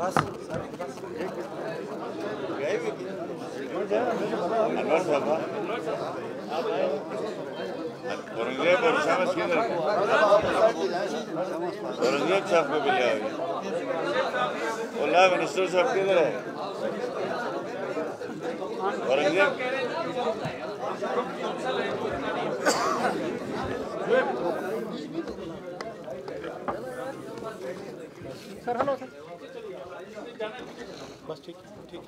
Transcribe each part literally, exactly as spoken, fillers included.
انور صاحب اورنگزیب اور شامس کدھر اورنگزیب صاحب کو بھی لے آئے اللہ منسٹر صاحب کدھر ہے اورنگزیب سر ہلو سر بس ٹھیک ٹھیک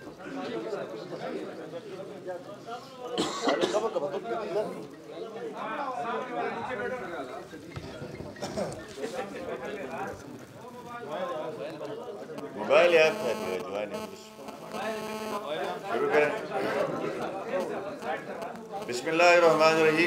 موبائل یاد تھا جوان شروع کریں بسم اللہ الرحمن الرحیم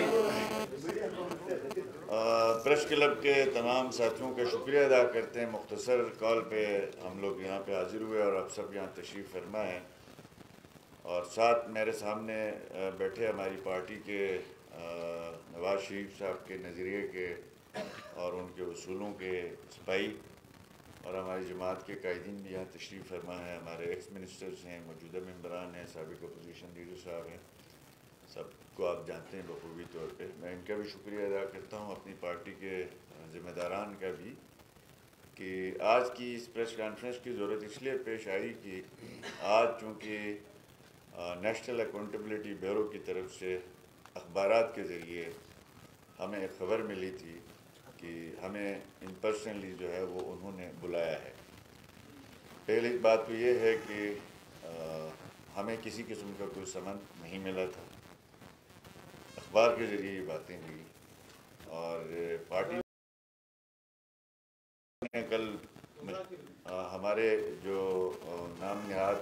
پریس کلب کے تمام ساتھیوں کا شکریہ ادا کرتے ہیں مختصر کال پہ ہم لوگ یہاں پہ حاضر ہوئے اور آپ سب یہاں تشریف فرما ہیں اور ساتھ میرے سامنے بیٹھے ہماری پارٹی کے نواز شریف صاحب کے نظریے کے اور ان کے اصولوں کے سپاہی اور ہماری جماعت کے قائدین بھی یہاں تشریف فرما ہیں ہمارے ایکس منسٹرز ہیں موجودہ ممبران ہیں سابق اپوزیشن لیڈر صاحب ہیں سب کو آپ جانتے ہیں بخوبی طور پہ میں ان کا بھی شکریہ ادا کرتا ہوں اپنی پارٹی کے ذمہ داران کا بھی کہ آج کی اس پریس کانفرنس کی ضرورت اس لیے پیش آئی کہ آج چونکہ نیشنل اکاؤنٹیبلٹی بیورو کی طرف سے اخبارات کے ذریعے ہمیں ایک خبر ملی تھی کہ ہمیں ان پرسنلی جو ہے وہ انہوں نے بلایا ہے پہلی بات تو یہ ہے کہ ہمیں کسی قسم کا کوئی سمن نہیں ملا تھا اخبار کے ذریعے یہ باتیں ہوئی اور پارٹی نے کل ہمارے جو نام نہاد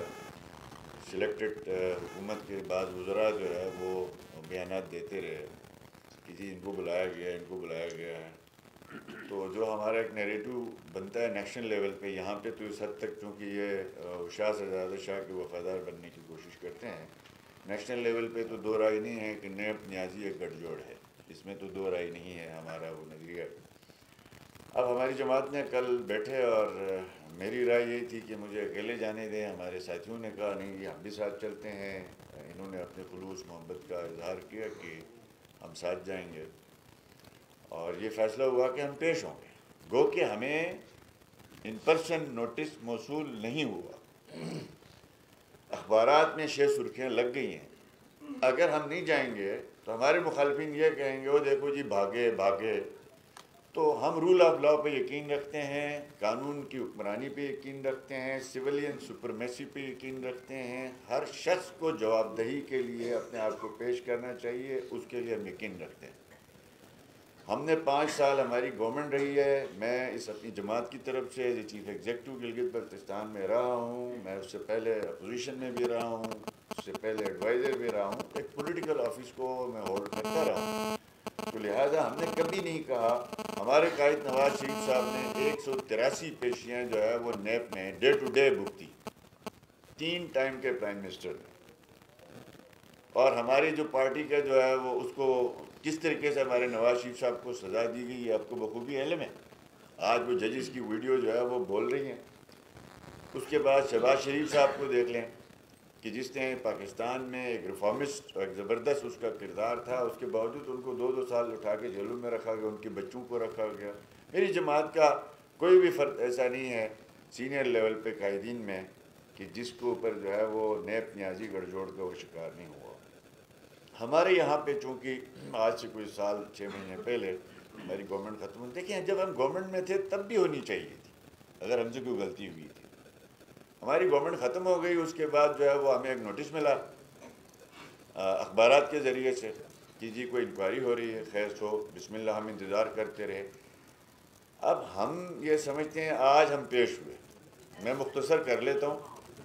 سلیکٹڈ حکومت کے بعض وزراء جو ہے وہ بیانات دیتے رہے کہ جی ان کو بلایا گیا ہے ان کو بلایا گیا ہے تو جو ہمارا ایک نیریٹو بنتا ہے نیشنل لیول پہ یہاں پہ تو اس حد تک چونکہ یہ شاہ شہزادہ شاہ کے وفادار بننے کی کوشش کرتے ہیں نیشنل لیول پہ تو دو رائے نہیں ہے کہ نیب نیازی ایک گٹھ جوڑ ہے اس میں تو دو رائے نہیں ہے ہمارا وہ نظریہ اب ہماری جماعت نے کل بیٹھے اور میری رائے یہی تھی کہ مجھے اکیلے جانے دیں ہمارے ساتھیوں نے کہا نہیں ہم بھی ساتھ چلتے ہیں انہوں نے اپنے خلوص محبت کا اظہار کیا کہ ہم ساتھ جائیں گے اور یہ فیصلہ ہوا کہ ہم پیش ہوں گے گو کہ ہمیں ان پرسن نوٹس موصول نہیں ہوا اخبارات میں شہ سرخیاں لگ گئی ہیں اگر ہم نہیں جائیں گے تو ہمارے مخالفین یہ کہیں گے وہ دیکھو جی بھاگے بھاگے تو ہم رول آف لاء پہ یقین رکھتے ہیں قانون کی حکمرانی پہ یقین رکھتے ہیں سویلین سپرمیسی پہ یقین رکھتے ہیں ہر شخص کو جواب دہی کے لیے اپنے آپ کو پیش کرنا چاہیے اس کے لیے ہم یقین رکھتے ہیں ہم نے پانچ سال ہماری گورنمنٹ رہی ہے میں اس اپنی جماعت کی طرف سے as chief executive Gilgit Baltistan میں رہا ہوں میں اس سے پہلے اپوزیشن میں بھی رہا ہوں اس سے پہلے ایڈوائزر بھی رہا ہوں ایک پولیٹیکل آفس کو میں ہولڈ کرتا رہا ہوں تو لہٰذا ہم نے کبھی نہیں کہا ہمارے قائد نواز شریف صاحب نے ایک سو تراسی پیشیاں جو ہے وہ نیب میں ڈے ٹو ڈے بھگتی تین ٹائم کے پرائم منسٹر نے اور ہماری جو پارٹی کا جو ہے وہ اس کو کس طریقے سے ہمارے نواز شریف صاحب کو سزا دی گئی یہ آپ کو بخوبی علم ہے آج وہ ججز کی ویڈیو جو ہے وہ بول رہی ہیں اس کے بعد شہباز شریف صاحب کو دیکھ لیں کہ جس نے پاکستان میں ایک ریفارمسٹ اور ایک زبردست اس کا کردار تھا اس کے باوجود ان کو دو دو سال اٹھا کے جیلوں میں رکھا گیا ان کے بچوں کو رکھا گیا میری جماعت کا کوئی بھی فرد ایسا نہیں ہے سینئر لیول پہ قائدین میں کہ جس کو اوپر جو ہے وہ نیب نیازی گڑھ جوڑ کا وہ شکار نہیں ہوا ہمارے یہاں پہ چونکہ آج سے کوئی سال چھ مہینے پہلے ہماری گورنمنٹ ختم ہوئی دیکھیں جب ہم گورنمنٹ میں تھے تب بھی ہونی چاہیے تھی اگر ہم سے کوئی غلطی ہوئی تھی ہماری گورنمنٹ ختم ہو گئی اس کے بعد جو ہے وہ ہمیں ایک نوٹس ملا اخبارات کے ذریعے سے کہ جی کوئی انکوائری ہو رہی ہے خیر سو بسم اللہ ہم انتظار کرتے رہے اب ہم یہ سمجھتے ہیں آج ہم پیش ہوئے میں مختصر کر لیتا ہوں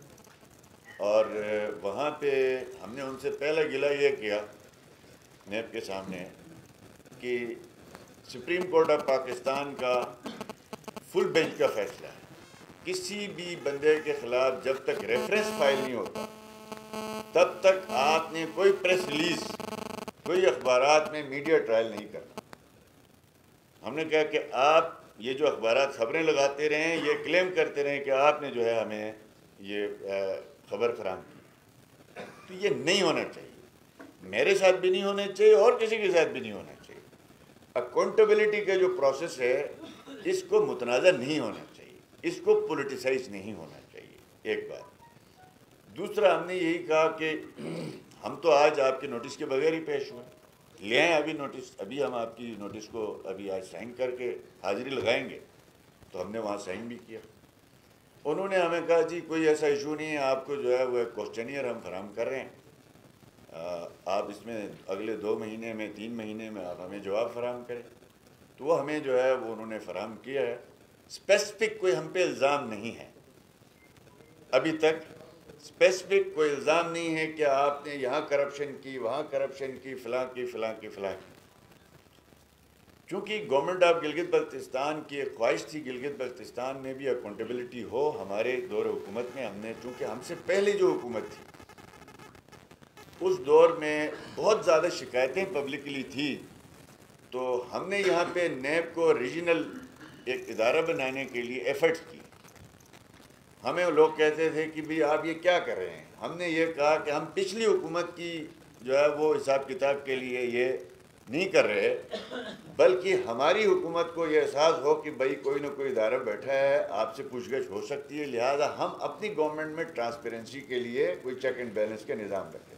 اور وہاں پہ ہم نے ان سے پہلا گلہ یہ کیا نیب کے سامنے کہ سپریم کورٹ آف پاکستان کا فل بینچ کا فیصلہ ہے کسی بھی بندے کے خلاف جب تک ریفرنس فائل نہیں ہوتا تب تک آپ نے کوئی پریس ریلیز کوئی اخبارات میں میڈیا ٹرائل نہیں کرنا ہم نے کہا کہ آپ یہ جو اخبارات خبریں لگاتے رہیں، یہ کلیم کرتے رہیں کہ آپ نے جو ہے ہمیں یہ خبر فراہم کی، تو یہ نہیں ہونا چاہیے، میرے ساتھ بھی نہیں ہونا چاہیے اور کسی کے ساتھ بھی نہیں ہونا چاہیے۔ اکاؤنٹیبلٹی کا جو پروسیس ہے اس کو متنازع نہیں ہونا چاہیے، اس کو پولیٹیسائز نہیں ہونا چاہیے، ایک بات۔ دوسرا، ہم نے یہی کہا کہ ہم تو آج آپ کے نوٹس کے بغیر ہی پیش ہوئے، لے آئیں ابھی نوٹس، ابھی ہم آپ کی نوٹس کو ابھی آج سائن کر کے حاضری لگائیں گے، تو ہم نے وہاں سائن بھی کیا۔ انہوں نے ہمیں کہا جی کوئی ایسا ایشو نہیں ہے، آپ کو جو ہے وہ ایک کوسچنیئر ہم فراہم کر رہے ہیں، آپ اس میں اگلے دو مہینے میں تین مہینے میں آپ ہمیں جواب فراہم کریں۔ تو وہ ہمیں جو ہے وہ انہوں نے فراہم کیا ہے۔ اسپیسیفک کوئی ہم پہ الزام نہیں ہے، ابھی تک اسپیسیفک کوئی الزام نہیں ہے کہ آپ نے یہاں کرپشن کی، وہاں کرپشن کی، فلاں کی فلاں کی فلاں کی۔ چونکہ گورنمنٹ آف گلگت بلتستان کی ایک خواہش تھی گلگت بلتستان میں بھی اکاؤنٹیبلٹی ہو۔ ہمارے دور حکومت میں ہم نے، چونکہ ہم سے پہلے جو حکومت تھی اس دور میں بہت زیادہ شکایتیں پبلکلی تھی، تو ہم نے یہاں پہ نیب کو ریجنل ایک ادارہ بنانے کے لیے ایفرٹس کی۔ ہمیں لوگ کہتے تھے کہ بھی آپ یہ کیا کر رہے ہیں، ہم نے یہ کہا کہ ہم پچھلی حکومت کی جو ہے وہ حساب کتاب کے لیے یہ نہیں کر رہے، بلکہ ہماری حکومت کو یہ احساس ہو کہ بھئی کوئی نہ کوئی ادارہ بیٹھا ہے، آپ سے پوچھ گچھ ہو سکتی ہے، لہذا ہم اپنی گورنمنٹ میں ٹرانسپیرنسی کے لیے کوئی چیک اینڈ بیلنس کا نظام رکھیں۔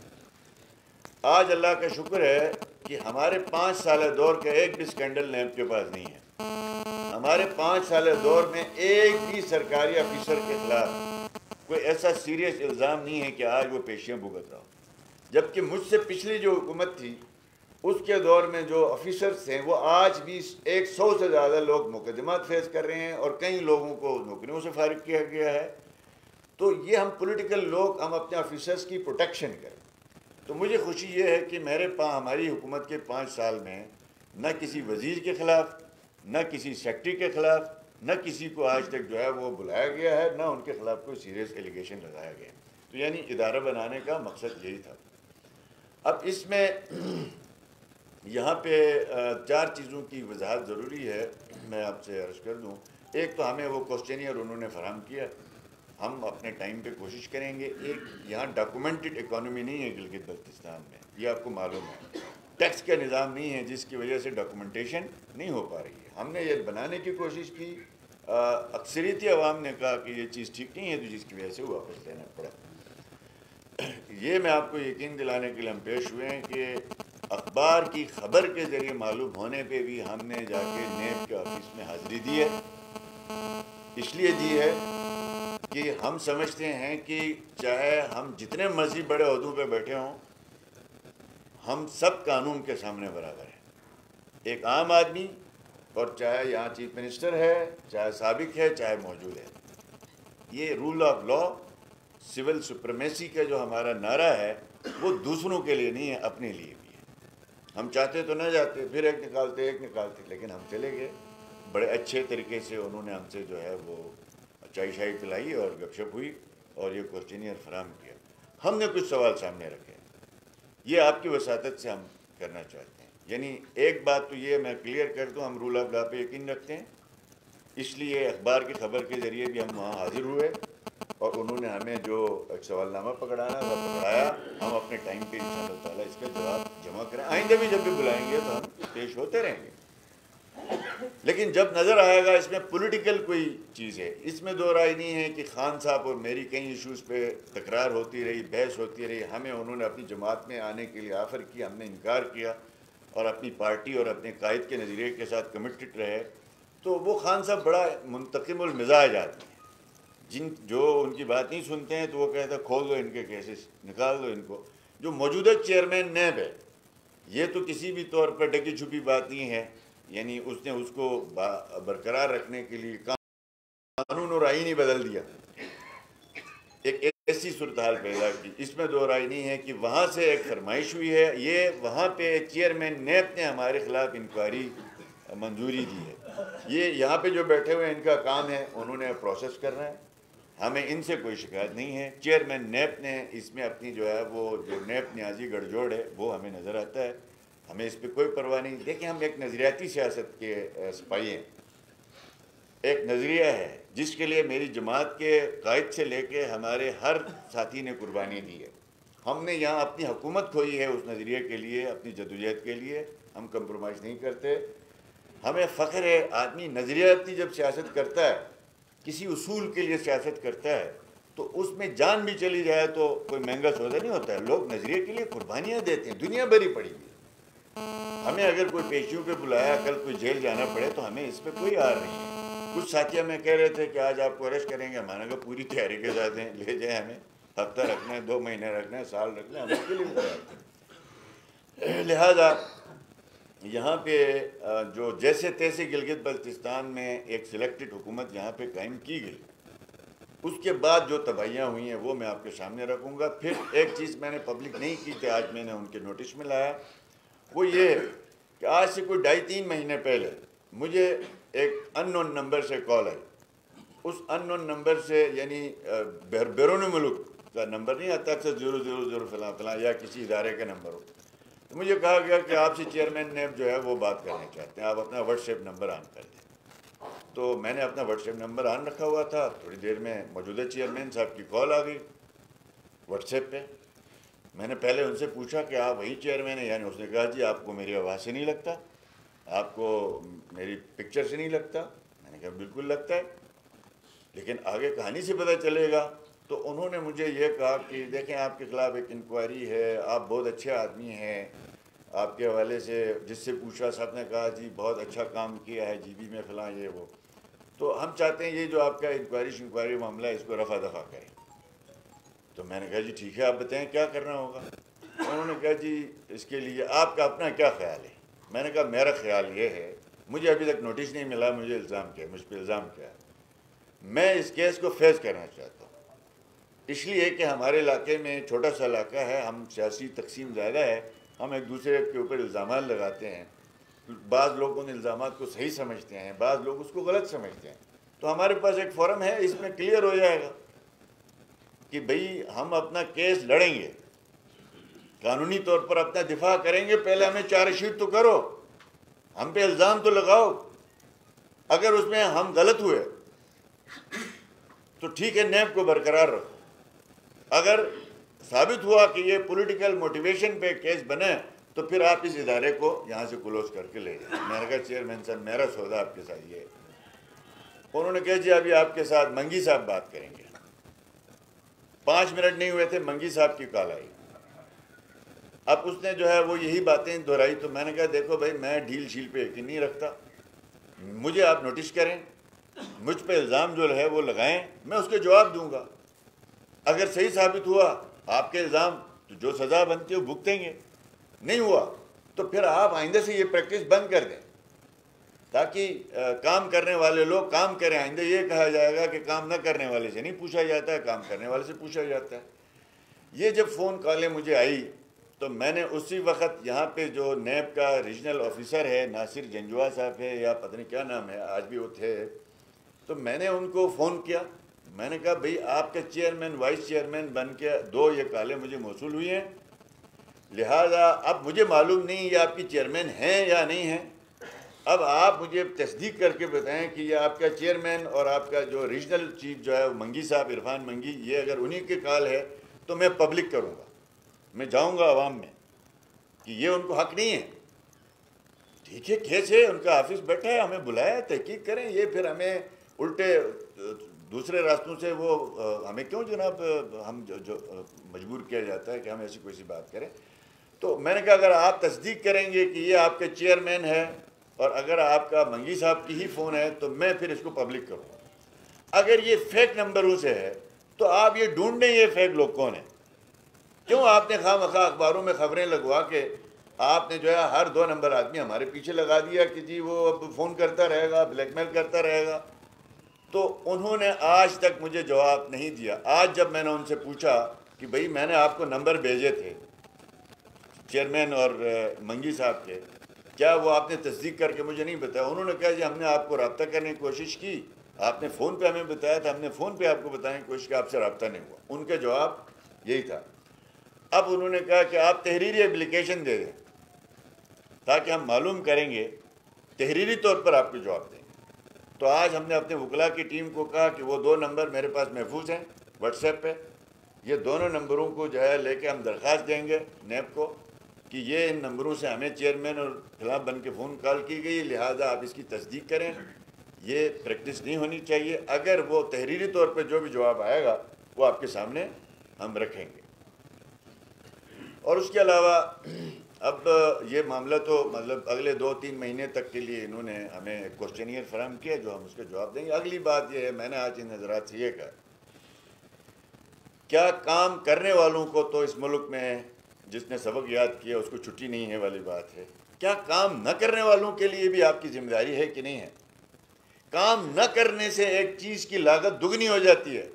آج اللہ کا شکر ہے کہ ہمارے پانچ سالہ دور کا ایک بھی اسکینڈل نیب کے پاس نہیں ہے۔ ہمارے پانچ سالہ دور میں ایک بھی سرکاری افیسر کے خلاف کوئی ایسا سیریس الزام نہیں ہے کہ آج وہ پیشیاں بھگت رہا ہو، جبکہ مجھ سے پچھلی جو حکومت تھی اس کے دور میں جو افیسرس ہیں وہ آج بھی ایک سو سے زیادہ لوگ مقدمات فیس کر رہے ہیں اور کئی لوگوں کو نوکریوں سے فارغ کیا گیا ہے۔ تو یہ ہم پولیٹیکل لوگ ہم اپنے افیسرس کی پروٹیکشن کریں۔ تو مجھے خوشی یہ ہے کہ میرے پاس ہماری حکومت کے پانچ سال میں نہ کسی وزیر کے خلاف، نہ کسی سیکٹری کے خلاف، نہ کسی کو آج تک جو ہے وہ بلایا گیا ہے، نہ ان کے خلاف کوئی سیریس ایلیگیشن لگایا گیا ہے۔ تو یعنی ادارہ بنانے کا مقصد یہی تھا۔ اب اس میں یہاں پہ چار چیزوں کی وضاحت ضروری ہے، میں آپ سے عرض کر دوں۔ ایک تو ہمیں وہ کوسچنیئر انہوں نے فراہم کیا، ہم اپنے ٹائم پہ کوشش کریں گے۔ ایک یہاں ڈاکومنٹڈ اکانومی نہیں ہے گلگت بلتستان میں، یہ آپ کو معلوم ہے، ٹیکس کا نظام نہیں ہے جس کی وجہ سے ڈاکومنٹیشن نہیں ہو پا رہی ہے۔ ہم نے یہ بنانے کی کوشش کی، اکثریتی عوام نے کہا کہ یہ چیز ٹھیک نہیں ہے، تو جس کی وجہ سے وہ واپس لینا پڑا۔ یہ میں آپ کو یقین دلانے کے لیے ہم پیش ہوئے ہیں کہ اخبار کی خبر کے ذریعے معلوم ہونے پہ بھی ہم نے جا کے نیب کے آفس میں حاضری دی ہے۔ اس لیے دی ہے کہ ہم سمجھتے ہیں کہ چاہے ہم جتنے مرضی بڑے عہدوں پہ بیٹھے ہوں، ہم سب قانون کے سامنے برابر ہیں۔ ایک عام آدمی، اور چاہے یہاں چیف منسٹر ہے، چاہے سابق ہے، چاہے موجود ہے، یہ rule of law, civil supremacy کا جو ہمارا نعرہ ہے وہ دوسروں کے لیے نہیں ہے، اپنے لیے بھی ہے۔ ہم چاہتے تو نہ جاتے، پھر ایک نکالتے ایک نکالتے لیکن ہم چلے گئے۔ بڑے اچھے طریقے سے انہوں نے ہم سے جو ہے وہ چائے شائی پلائی اور گپ شپ ہوئی اور یہ کوسچنیئر فراہم کیا۔ ہم نے کچھ سوال سامنے رکھے، یہ آپ کی وساطت سے ہم کرنا چاہتے ہیں۔ یعنی ایک بات تو یہ میں کلیئر کر دوں، ہم رول آف لا پہ یقین رکھتے ہیں، اس لیے اخبار کی خبر کے ذریعے بھی ہم وہاں حاضر ہوئے اور انہوں نے ہمیں جو ایک سوال نامہ پکڑانا وہ پکڑایا۔ ہم اپنے ٹائم پہ انشاءاللہ تعالیٰ اس کا جواب جمع کریں، آئندہ بھی جب بھی بلائیں گے تو ہم پیش ہوتے رہیں گے۔ لیکن جب نظر آئے گا اس میں پولیٹیکل کوئی چیز ہے، اس میں دو رائے نہیں ہے کہ خان صاحب اور میری کئی ایشوز پہ تکرار ہوتی رہی، بحث ہوتی رہی، ہمیں انہوں نے اپنی جماعت میں آنے کے لیے آفر کیا، ہم نے انکار کیا اور اپنی پارٹی اور اپنے قائد کے نظریے کے ساتھ کمٹڈ رہے، تو وہ خان صاحب بڑا منتقم المزاج آدمی ہیں، جن جو ان کی بات نہیں سنتے ہیں تو وہ کہتے ہیں کھول دو ان کے کیسز، نکال دو ان کو۔ جو موجودہ چیئرمین نیب ہے، یہ تو کسی بھی طور پر ڈکی چھپی بات نہیں ہے، یعنی اس نے اس کو برقرار رکھنے کے لیے قانون اور آئین ہی بدل دیا، ایک ایسی صورتحال پیدا کی۔ اس میں دو رائے نہیں ہے کہ وہاں سے ایک فرمائش ہوئی ہے، یہ وہاں پہ چیئرمین نیب نے ہمارے خلاف انکوائری منظوری دی ہے۔ یہ یہاں پہ جو بیٹھے ہوئے ان کا کام ہے، انہوں نے پروسیس کرنا ہے، ہمیں ان سے کوئی شکایت نہیں ہے۔ چیئرمین نیب نے اس میں اپنی جو ہے وہ جو نیب نیازی گڑھ جوڑ ہے وہ ہمیں نظر آتا ہے، ہمیں اس پہ کوئی پرواہ نہیں۔ دیکھیں ہم ایک نظریاتی سیاست کے سپاہی ہیں، ایک نظریہ ہے جس کے لیے میری جماعت کے قائد سے لے کے ہمارے ہر ساتھی نے قربانی دی ہے. ہم نے یہاں اپنی حکومت کھوئی ہے اس نظریے کے لیے, اپنی جدوجہد کے لیے. ہم کمپرومائز نہیں کرتے. ہمیں فخر ہے, آدمی نظریاتی جب سیاست کرتا ہے, کسی اصول کے لیے سیاست کرتا ہے, تو اس میں جان بھی چلی جائے تو کوئی مہنگا سودا نہیں ہوتا ہے. لوگ نظریے کے لیے قربانیاں دیتے ہیں, دنیا بھری پڑی ہوئی ہے. ہمیں اگر کوئی پیشیوں پہ بلایا, کل کوئی جیل جانا پڑے تو ہمیں اس پہ کوئی آر نہیں ہے. کچھ ساتھی ہمیں کہہ رہے تھے کہ آج آپ کو اریسٹ کریں گے. ہمارے کہا پوری تیاری کے ساتھ ہیں, لے جائیں, ہمیں ہفتہ رکھنا ہے, دو مہینے رکھنا ہے, سال رکھنا ہے, ہم اس کے لیے تیار ہیں. لہٰذا یہاں پہ جو جیسے تیسے گلگت بلتستان میں ایک سلیکٹڈ حکومت یہاں پہ قائم کی گئی, اس کے بعد جو تباہیاں ہوئی ہیں وہ میں آپ کے سامنے رکھوں گا. پھر ایک چیز میں نے پبلک نہیں کی تھی, آج میں نے ان کے نوٹس میں لایا, وہ یہ کہ آج سے کوئی ڈھائی تین مہینے پہلے مجھے ایک ان نون نمبر سے کال آئی. اس ان نون نمبر سے, یعنی بیرون ملک کا نمبر نہیں آتا, اکثر زیرو زیرو زیرو فلاں فلاں یا کسی ادارے کا نمبر ہو, تو مجھے کہا گیا کہ آپ سے چیئرمین نیب جو ہے وہ بات کرنا چاہتے ہیں, آپ اپنا واٹس ایپ نمبر آن کر دیں. تو میں نے اپنا واٹس ایپ نمبر آن رکھا ہوا تھا. تھوڑی دیر میں موجودہ چیئرمین صاحب کی کال آ گئی واٹس ایپ پہ. میں نے پہلے ان سے پوچھا کہ آپ وہی چیئرمین ہیں, یعنی اس نے کہا جی آپ کو میری آواز سے نہیں لگتا, آپ کو میری پکچر سے نہیں لگتا. میں نے کہا بالکل لگتا ہے, لیکن آگے کہانی سے پتہ چلے گا. تو انہوں نے مجھے یہ کہا کہ دیکھیں آپ کے خلاف ایک انکوائری ہے, آپ بہت اچھے آدمی ہیں, آپ کے حوالے سے جس سے پوچھا سب نے کہا جی بہت اچھا کام کیا ہے جی بی میں فلاں یہ وہ, تو ہم چاہتے ہیں یہ جو آپ کا انکوائری شنکوائری معاملہ ہے اس کو رفع دفع کریں. تو میں نے کہا جی ٹھیک ہے, آپ بتائیں کیا کرنا ہوگا. انہوں نے کہا جی اس کے لیے آپ کا اپنا کیا خیال ہے. میں نے کہا میرا خیال یہ ہے, مجھے ابھی تک نوٹس نہیں ملا, مجھے الزام کیا, مجھ پہ الزام کیا ہے. میں اس کیس کو فیس کرنا چاہتا ہوں, اس لیے کہ ہمارے علاقے میں چھوٹا سا علاقہ ہے, ہم سیاسی تقسیم زیادہ ہے, ہم ایک دوسرے کے اوپر الزامات لگاتے ہیں. بعض لوگ ان الزامات کو صحیح سمجھتے ہیں, بعض لوگ اس کو غلط سمجھتے ہیں. تو ہمارے پاس ایک فورم ہے, اس میں کلیئر ہو جائے گا کہ بھئی ہم اپنا کیس لڑیں گے, قانونی طور پر اپنا دفاع کریں گے. پہلے ہمیں چارج شیٹ تو کرو, ہم پہ الزام تو لگاؤ. اگر اس میں ہم غلط ہوئے تو ٹھیک ہے, نیب کو برقرار رکھو. اگر ثابت ہوا کہ یہ پولیٹیکل موٹیویشن پہ کیس بنے تو پھر آپ اس ادارے کو یہاں سے کلوز کر کے لے جائیں. میں نے کہا چیئرمین صاحب میرا سودا آپ کے ساتھ یہ ہے. انہوں نے کہا جی ابھی آپ کے ساتھ منگی صاحب بات کریں گے. پانچ منٹ نہیں ہوئے تھے, منگی صاحب کی کال آئی. اب اس نے جو ہے وہ یہی باتیں دہرائی. تو میں نے کہا دیکھو بھائی میں ڈھیل شیل پہ یقین نہیں رکھتا, مجھے آپ نوٹس کریں, مجھ پہ الزام جو ہے وہ لگائیں, میں اس کے جواب دوں گا. اگر صحیح ثابت ہوا آپ کے الزام تو جو سزا بنتی ہے وہ بھگتیں گے, نہیں ہوا تو پھر آپ آئندہ سے یہ پریکٹس بند کر دیں تاکہ کام کرنے والے لوگ کام کریں. آئندہ یہ کہا جائے گا کہ کام نہ کرنے والے سے نہیں پوچھا جاتا ہے, کام کرنے والے سے پوچھا جاتا ہے. یہ جب فون کالیں مجھے آئی تو میں نے اسی وقت یہاں پہ جو نیب کا ریجنل آفیسر ہے, ناصر جنجوا صاحب ہے یا پتہ نہیں کیا نام ہے, آج بھی وہ تھے, تو میں نے ان کو فون کیا. میں نے کہا بھئی آپ کے چیئرمین وائس چیئرمین بن کے دو یہ کالیں مجھے موصول ہوئی ہیں, لہٰذا اب مجھے معلوم نہیں یہ آپ کی چیئرمین ہیں یا نہیں ہیں. اب آپ مجھے تصدیق کر کے بتائیں کہ یہ آپ کا چیئرمین اور آپ کا جو ریجنل چیف جو ہے منگی صاحب, عرفان منگی, یہ اگر انہی کے کال ہے تو میں پبلک کروں گا, میں جاؤں گا عوام میں کہ یہ ان کو حق نہیں ہے. ٹھیک ہے, کیس ہے, ان کا آفس بیٹھا ہے, ہمیں بلایا, تحقیق کریں. یہ پھر ہمیں الٹے دوسرے راستوں سے وہ ہمیں کیوں جناب ہم جو, جو مجبور کیا جاتا ہے کہ ہم ایسی کوئی سی بات کریں. تو میں نے کہا اگر آپ تصدیق کریں گے کہ یہ آپ کے چیئرمین ہے اور اگر آپ کا منگی صاحب کی ہی فون ہے تو میں پھر اس کو پبلک کروں. اگر یہ فیک نمبروں سے ہے تو آپ یہ ڈھونڈیں یہ فیک لوگ کون ہیں. کیوں آپ نے خواہ مخواہ اخباروں میں خبریں لگوا کے آپ نے جو ہے ہر دو نمبر آدمی ہمارے پیچھے لگا دیا کہ جی وہ اب فون کرتا رہے گا, بلیک میل کرتا رہے گا. تو انہوں نے آج تک مجھے جواب نہیں دیا. آج جب میں نے ان سے پوچھا کہ بھئی میں نے آپ کو نمبر بھیجے تھے چیئرمین اور منگی صاحب کے, کیا وہ آپ نے تصدیق کر کے مجھے نہیں بتایا. انہوں نے کہا جی ہم نے آپ کو رابطہ کرنے کی کوشش کی, آپ نے فون پہ ہمیں بتایا تھا, ہم نے فون پہ آپ کو بتانے کی کوشش کی, آپ سے رابطہ نہیں ہوا. ان کا جواب یہی تھا. اب انہوں نے کہا کہ آپ تحریری اپلیکیشن دے دیں تاکہ ہم معلوم کریں گے, تحریری طور پر آپ کو جواب دیں گے. تو آج ہم نے اپنے وکلاء کی ٹیم کو کہا کہ وہ دو نمبر میرے پاس محفوظ ہیں واٹس ایپ پہ، یہ دونوں نمبروں کو جو ہے لے کے ہم درخواست دیں گے نیب کو کہ یہ ان نمبروں سے ہمیں چیئرمین اور خلاف بن کے فون کال کی گئی، لہٰذا آپ اس کی تصدیق کریں، یہ پریکٹس نہیں ہونی چاہیے۔ اگر وہ تحریری طور پہ جو بھی جواب آئے گا وہ آپ کے سامنے ہم رکھیں گے۔ اور اس کے علاوہ اب یہ معاملہ تو مطلب اگلے دو تین مہینے تک کے لیے انہوں نے ہمیں کوشچنیئر فراہم کیا جو ہم اس کے جواب دیں گے۔ اگلی بات یہ ہے، میں نے آج ان حضرات سے یہ کہا، کیا کام کرنے والوں کو تو اس ملک میں جس نے سبق یاد کیا اس کو چھٹی نہیں ہے والی بات ہے، کیا کام نہ کرنے والوں کے لیے بھی آپ کی ذمہ داری ہے کہ نہیں ہے؟ کام نہ کرنے سے ایک چیز کی لاگت دگنی ہو جاتی ہے،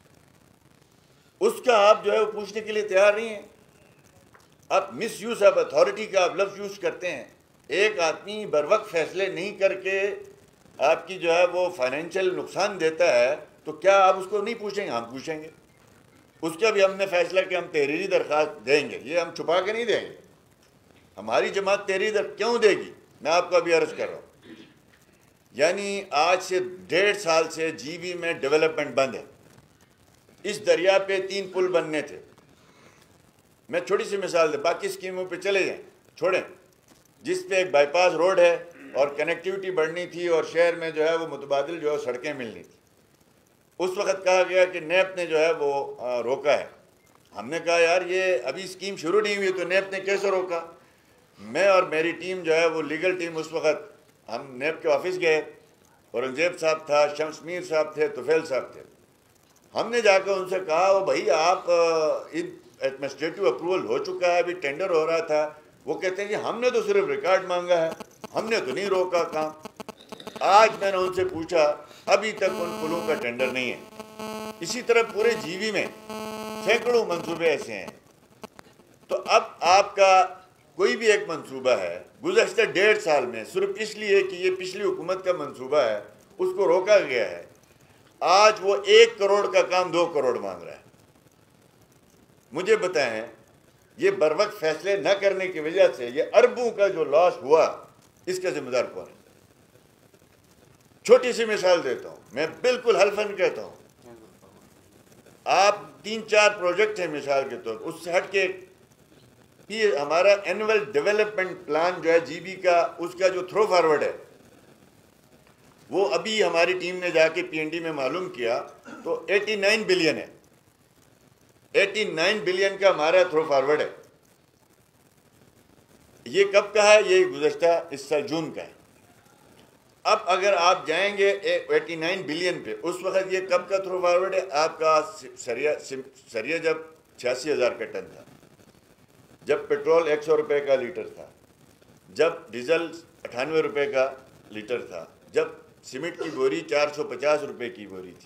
اس کا آپ جو ہے وہ پوچھنے کے لیے تیار نہیں ہیں۔ آپ مس یوز آف اتھارٹی کا آپ لفظ یوز کرتے ہیں، ایک آدمی بر وقت فیصلے نہیں کر کے آپ کی جو ہے وہ فائنینشیل نقصان دیتا ہے تو کیا آپ اس کو نہیں پوچھیں گے؟ ہم پوچھیں گے، اس کا بھی ہم نے فیصلہ کہ ہم تحریری درخواست دیں گے، یہ ہم چھپا کے نہیں دیں گے۔ ہماری جماعت تحریری در کیوں دے گی؟ میں آپ کو ابھی عرض کر رہا ہوں، یعنی آج سے ڈیڑھ سال سے جی بی میں ڈیولپمنٹ بند ہے، اس دریا پہ تین پل بننے تھے، میں چھوٹی سی مثال دے، باقی اسکیموں پہ چلے جائیں چھوڑیں، جس پہ ایک بائی پاس روڈ ہے اور کنیکٹیوٹی بڑھنی تھی اور شہر میں جو ہے وہ متبادل جو ہے سڑکیں ملنی تھی، اس وقت کہا گیا کہ نیب نے جو ہے وہ روکا ہے۔ ہم نے کہا یار یہ ابھی اسکیم شروع نہیں ہوئی تو نیب نے کیسے روکا؟ میں اور میری ٹیم جو ہے وہ لیگل ٹیم اس وقت ہم نیب کے آفس گئے، اورنگزیب صاحب تھا، شمس میر صاحب تھے، طفیل صاحب تھے، ہم نے جا کر ان سے کہا وہ بھائی آپ ایڈمنسٹریٹو اپروول ہو چکا ہے، ابھی ٹینڈر ہو رہا تھا، وہ کہتے ہیں جی ہم نے تو صرف ریکارڈ مانگا ہے، ہم نے تو نہیں روکا کام۔ آج میں نے ان سے پوچھا ابھی تک ان پلوں کا ٹینڈر نہیں ہے۔ اسی طرح پورے جیوی میں سینکڑوں منصوبے ایسے ہیں، تو اب آپ کا کوئی بھی ایک منصوبہ ہے گزشتہ ڈیڑھ سال میں صرف اس لیے کہ یہ پچھلی حکومت کا منصوبہ ہے اس کو روکا گیا ہے، آج وہ ایک کروڑ کا کام دو کروڑ مانگ رہا ہے۔ مجھے بتائیں یہ بر وقت فیصلے نہ کرنے کی وجہ سے یہ اربوں کا جو لاس ہوا اس کا ذمہ دار کون ہے؟ چھوٹی سی مثال دیتا ہوں، میں بالکل حلفاً کہتا ہوں، آپ تین چار پروجیکٹ ہیں مثال کے طور اس سے ہٹ کے یہ ہمارا اینول ڈیولپمنٹ پلان جو ہے جی بی کا، اس کا جو تھرو فارورڈ ہے وہ ابھی ہماری ٹیم نے جا کے پی این ڈی میں معلوم کیا تو ایٹی نائن بلین ہے، ایٹی نائن بلین کا ہمارا تھرو فارورڈ ہے۔ یہ کب کا ہے؟ یہ گزشتہ اس سال جون کا ہے۔ اب اگر آپ جائیں گے ایٹی نائن بلین پہ، اس وقت یہ کب کا تھرو فارورڈ ہے؟ آپ کا سریا سریا جب چھیاسی ہزار کا ٹن تھا، جب پیٹرول ایک سو روپے کا لیٹر تھا، جب ڈیزل اٹھانوے روپے کا لیٹر تھا، جب سیمنٹ کی بوری چار سو پچاس روپے کی بوری تھی۔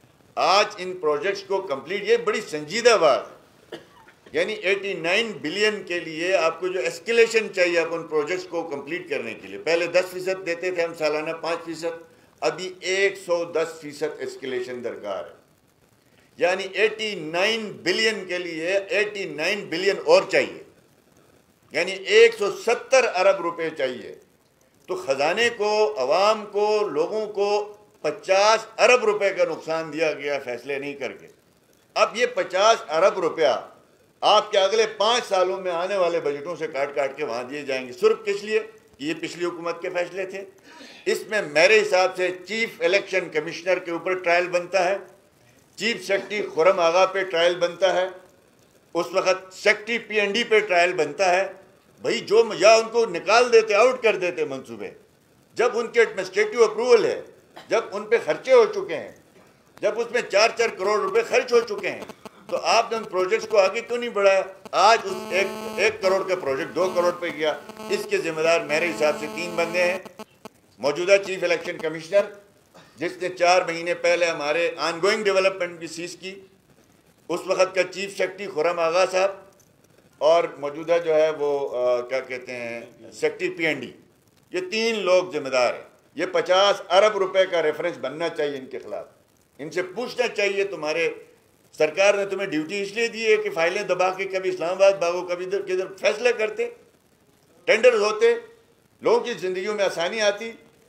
آج ان پروجیکٹس کو کمپلیٹ، یہ بڑی سنجیدہ بات ہے، یعنی ایٹی نائن بلین کے لیے آپ کو جو ایسکیلیشن چاہیے آپ ان پروجیکٹس کو کمپلیٹ کرنے کے لیے، پہلے دس فیصد دیتے تھے ہم سالانہ پانچ فیصد، ابھی ایک سو دس فیصد ایسکیلیشن درکار ہے، یعنی ایٹی نائن بلین کے لیے ایٹی نائن بلین اور چاہیے، یعنی ایک سو ستر ارب روپے چاہیے۔ تو خزانے کو، عوام کو، لوگوں کو پچاس ارب روپے کا نقصان دیا گیا فیصلے نہیں کر کے۔ اب یہ پچاس ارب روپیہ آپ کے اگلے پانچ سالوں میں آنے والے بجٹوں سے کاٹ کاٹ کے وہاں دیے جائیں گے، صرف کس لیے کہ یہ پچھلی حکومت کے فیصلے تھے۔ اس میں میرے حساب سے چیف الیکشن کمشنر کے اوپر ٹرائل بنتا ہے، چیف سیکرٹری خرم آغا پہ ٹرائل بنتا ہے، اس وقت سیکرٹری پی این ڈی پہ ٹرائل بنتا ہے۔ بھائی جو یا ان کو نکال دیتے، آؤٹ کر دیتے منصوبے، جب ان کے ایڈمنسٹریٹو اپروول ہے، جب ان پہ خرچے ہو چکے ہیں، جب اس میں چار چار کروڑ روپے خرچ ہو چکے ہیں، تو آپ نے ان پروجیکٹس کو آگے کیوں نہیں بڑھایا؟ آج اس ایک ایک کروڑ کا پروجیکٹ دو کروڑ پہ گیا۔ اس کے ذمہ دار میرے حساب سے تین بندے ہیں، موجودہ چیف الیکشن کمشنر جس نے چار مہینے پہلے ہمارے آن گوئنگ ڈیولپمنٹ بھی سیز کی، اس وقت کا چیف سیکرٹری خرم آغا صاحب، اور موجودہ جو ہے وہ کیا کہتے ہیں سیکرٹری پی این ڈی، یہ تین لوگ ذمہ دار ہیں۔ یہ پچاس ارب روپے کا ریفرنس بننا چاہیے ان کے خلاف، ان سے پوچھنا چاہیے تمہارے سرکار نے تمہیں ڈیوٹی اس لیے دی ہے کہ فائلیں دبا کے کبھی اسلام آباد بھاگو، کبھی ادھر کدھر، فیصلہ کرتے، ٹینڈرز ہوتے، لوگوں کی زندگیوں میں آسانی آتی،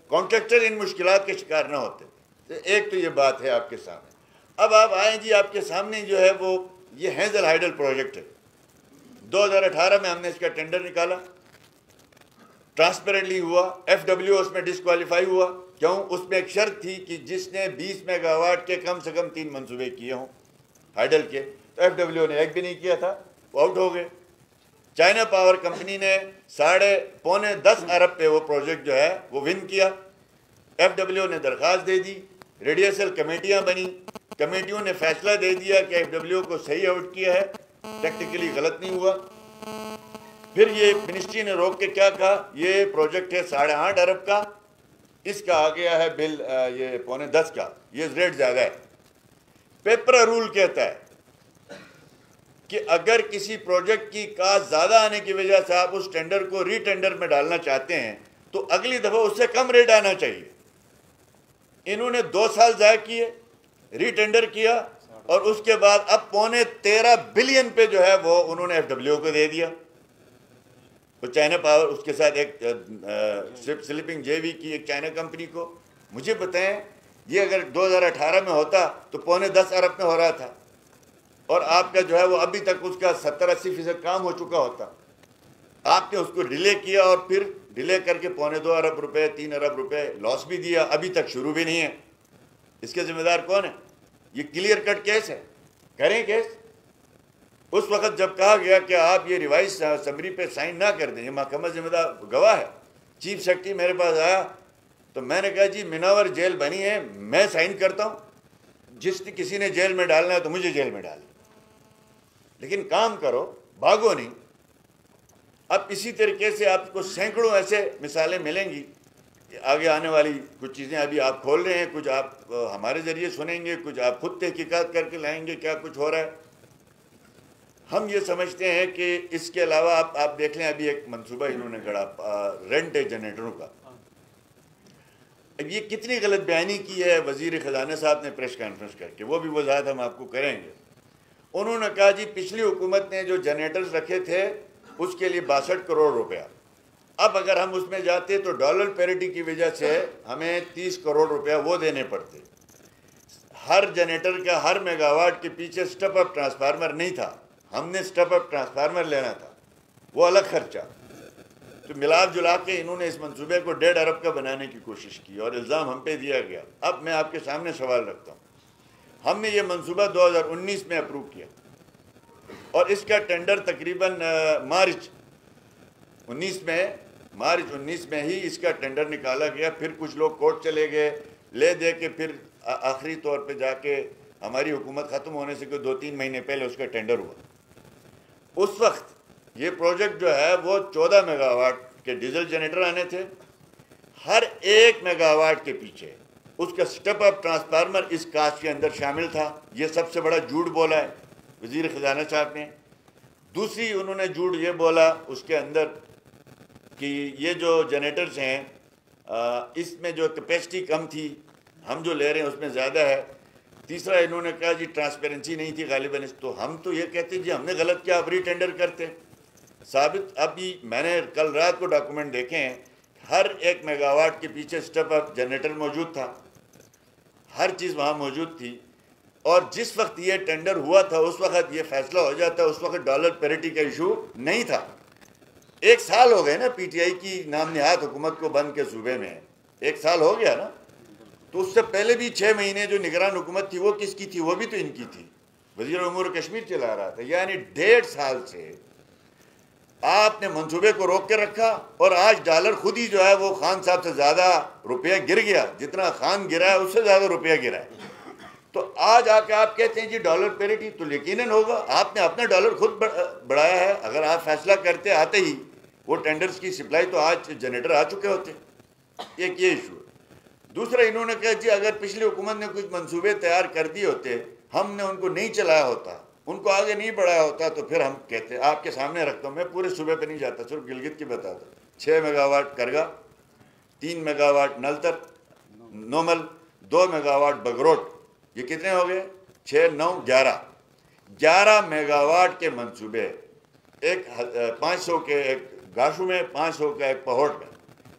کانٹریکٹر ان مشکلات کے شکار نہ ہوتے. تو ایک تو یہ بات ہے آپ کے سامنے. اب آپ آئیں جی, آپ کے سامنے جو ہے وہ یہ ہینزل ہائیڈل پروجیکٹ ہے. دو ہزار اٹھارہ میں ہم نے اس کا ٹینڈر نکالا, ٹرانسپیرنٹلی ہوا, ایف ڈبلیو اس میں ڈسکوالیفائی ہوا. کیوں؟ اس میں ایک شرط تھی کہ جس نے بیس میگا واٹ کے کم سے کم تین منصوبے کیے ہوں ہائیڈل کے, تو ایف ڈبلیو نے ایک بھی نہیں کیا تھا, وہ آؤٹ ہو گئے. چائنا پاور کمپنی نے ساڑھے پونے دس ارب پہ وہ پروجیکٹ جو ہے وہ ون کیا. ایف ڈبلیو نے درخواست دے دی, ریڈیسل کمیٹیاں بنی, کمیٹیوں نے فیصلہ دے دیا کہ ایف ڈبلیو کو صحیح آؤٹ کیا ہے, ٹیکنیکلی غلط نہیں ہوا. پھر یہ منسٹری نے روک کے کیا کہا, یہ پروجیکٹ ہے ساڑھے آٹھ ارب کا, اس کا آ گیا ہے بل یہ پونے دس کا, یہ ریٹ زیادہ ہے. پیپر رول کہتا ہے کہ اگر کسی پروجیکٹ کی کاسٹ زیادہ آنے کی وجہ سے آپ اس ٹینڈر کو ری ٹینڈر میں ڈالنا چاہتے ہیں تو اگلی دفعہ اس سے کم ریٹ آنا چاہیے. انہوں نے دو سال ضائع کیے, ری ٹینڈر کیا, اور اس کے بعد اب پونے تیرہ بلین پہ جو ہے وہ انہوں نے ایف ڈبلیو کو دے دیا. وہ چائنا پاور اس کے ساتھ ایک سلپنگ جے وی کی ایک چائنا کمپنی کو. مجھے بتائیں یہ اگر دو ہزار اٹھارہ میں ہوتا تو پونے دس ارب میں ہو رہا تھا, اور آپ کا جو ہے وہ ابھی تک اس کا ستر اسی فیصد کام ہو چکا ہوتا. آپ نے اس کو ڈیلے کیا, اور پھر ڈیلے کر کے پونے دو ارب روپے تین ارب روپے لاس بھی دیا, ابھی تک شروع بھی نہیں ہے. اس کے ذمہ دار کون ہے؟ یہ کلیئر کٹ کیس ہے, کریں کیس. اس وقت جب کہا گیا کہ آپ یہ ریوائز سمری پہ سائن نہ کر دیں, یہ محکمہ ذمہ دار گواہ ہے. چیف سیکرٹری میرے پاس آیا تو میں نے کہا جی مناور جیل بنی ہے, میں سائن کرتا ہوں, جس نے کسی نے جیل میں ڈالنا ہے تو مجھے جیل میں ڈالیں, لیکن کام کرو, بھاگو نہیں. اب اسی طریقے سے آپ کو سینکڑوں ایسے مثالیں ملیں گی. آگے آنے والی کچھ چیزیں ابھی آپ کھول رہے ہیں, کچھ آپ ہمارے ذریعے سنیں گے, کچھ آپ خود تحقیقات کر کے لائیں گے کیا کچھ ہو رہا ہے. ہم یہ سمجھتے ہیں کہ اس کے علاوہ آپ آپ دیکھ لیں, ابھی ایک منصوبہ انہوں نے گھڑا رینٹ جنریٹروں کا. اب یہ کتنی غلط بیانی کی ہے وزیر خزانہ صاحب نے پریس کانفرنس کر کے, وہ بھی وضاحت ہم آپ کو کریں گے. انہوں نے کہا جی پچھلی حکومت نے جو جنریٹرز رکھے تھے اس کے لیے باسٹھ کروڑ روپیہ, اب اگر ہم اس میں جاتے تو ڈالر پیرٹی کی وجہ سے ہمیں تیس کروڑ روپیہ وہ دینے پڑتے. ہر جنریٹر کا ہر میگا واٹ کے پیچھے سٹیپ اپ ٹرانسفارمر نہیں تھا, ہم نے سٹیپ اپ ٹرانسفارمر لینا تھا, وہ الگ خرچہ. تو ملا جلا کے انہوں نے اس منصوبے کو ڈیڑھ ارب کا بنانے کی کوشش کی, اور الزام ہم پہ دیا گیا. اب میں آپ کے سامنے سوال رکھتا ہوں, ہم نے یہ منصوبہ دو ہزار انیس میں اپروو کیا, اور اس کا ٹینڈر تقریباً مارچ انیس میں مارچ انیس میں ہی اس کا ٹینڈر نکالا گیا. پھر کچھ لوگ کورٹ چلے گئے, لے دے کے پھر آخری طور پہ جا کے ہماری حکومت ختم ہونے سے کوئی دو تین مہینے پہلے اس کا ٹینڈر ہوا. اس وقت یہ پروجیکٹ جو ہے وہ چودہ میگا واٹ کے ڈیزل جنریٹر آنے تھے. ہر ایک میگا واٹ کے پیچھے اس کا سٹیپ اپ ٹرانسفارمر اس کاسٹ کے اندر شامل تھا. یہ سب سے بڑا جھوٹ بولا ہے وزیر خزانہ صاحب نے. دوسری انہوں نے جھوٹ یہ بولا اس کے اندر کہ یہ جو جنریٹرز ہیں اس میں جو کیپیسٹی کم تھی, ہم جو لے رہے ہیں اس میں زیادہ ہے. تیسرا انہوں نے کہا جی ٹرانسپیرنسی نہیں تھی غالباً. تو ہم تو یہ کہتے ہیں جی ہم نے غلط کیا, اب ری ٹینڈر کرتے. ثابت ابھی میں نے کل رات کو ڈاکومنٹ دیکھے ہیں, ہر ایک میگا واٹ کے پیچھے سٹیپ اپ جنریٹر موجود تھا, ہر چیز وہاں موجود تھی. اور جس وقت یہ ٹینڈر ہوا تھا اس وقت یہ فیصلہ ہو جاتا, اس وقت ڈالر پیرٹی کا ایشو نہیں تھا. ایک سال ہو گئے نا پی ٹی آئی کی نام نہاد حکومت کو بند کے صوبے میں, ایک سال ہو گیا نا. تو اس سے پہلے بھی چھ مہینے جو نگران حکومت تھی وہ کس کی تھی؟ وہ بھی تو ان کی تھی, وزیر امور کشمیر چلا رہا تھا. یعنی ڈیڑھ سال سے آپ نے منصوبے کو روک کے رکھا, اور آج ڈالر خود ہی جو ہے وہ خان صاحب سے زیادہ روپیہ گر گیا. جتنا خان گرا ہے اس سے زیادہ روپیہ گرا ہے. تو آج آ کے آپ کہتے ہیں جی ڈالر پیرٹی, تو یقیناً ہوگا آپ نے اپنا ڈالر خود بڑھایا ہے. اگر آپ فیصلہ کرتے آتے ہی وہ ٹینڈرز کی سپلائی تو آج جنریٹر آ چکے ہوتے. ایک یہ ایشو ہے. دوسرا انہوں نے کہا جی اگر پچھلی حکومت نے کچھ منصوبے تیار کر دیے ہوتے, ہم نے ان کو نہیں چلایا ہوتا, ان کو آگے نہیں بڑھایا ہوتا, تو پھر ہم کہتے. آپ کے سامنے رکھتا ہوں, میں پورے صوبے پہ نہیں جاتا, صرف گلگت کی بتاتا ہوں. چھ میگا واٹ کرگا, تین میگا واٹ نلتر نومل, دو میگا واٹ بگروٹ. یہ کتنے ہو گئے؟ چھ نو گیارہ گیارہ میگا واٹ کے منصوبے. ایک پانچ سو کے ایک گاشو میں, پانچ سو کا ایک پہوٹ میں.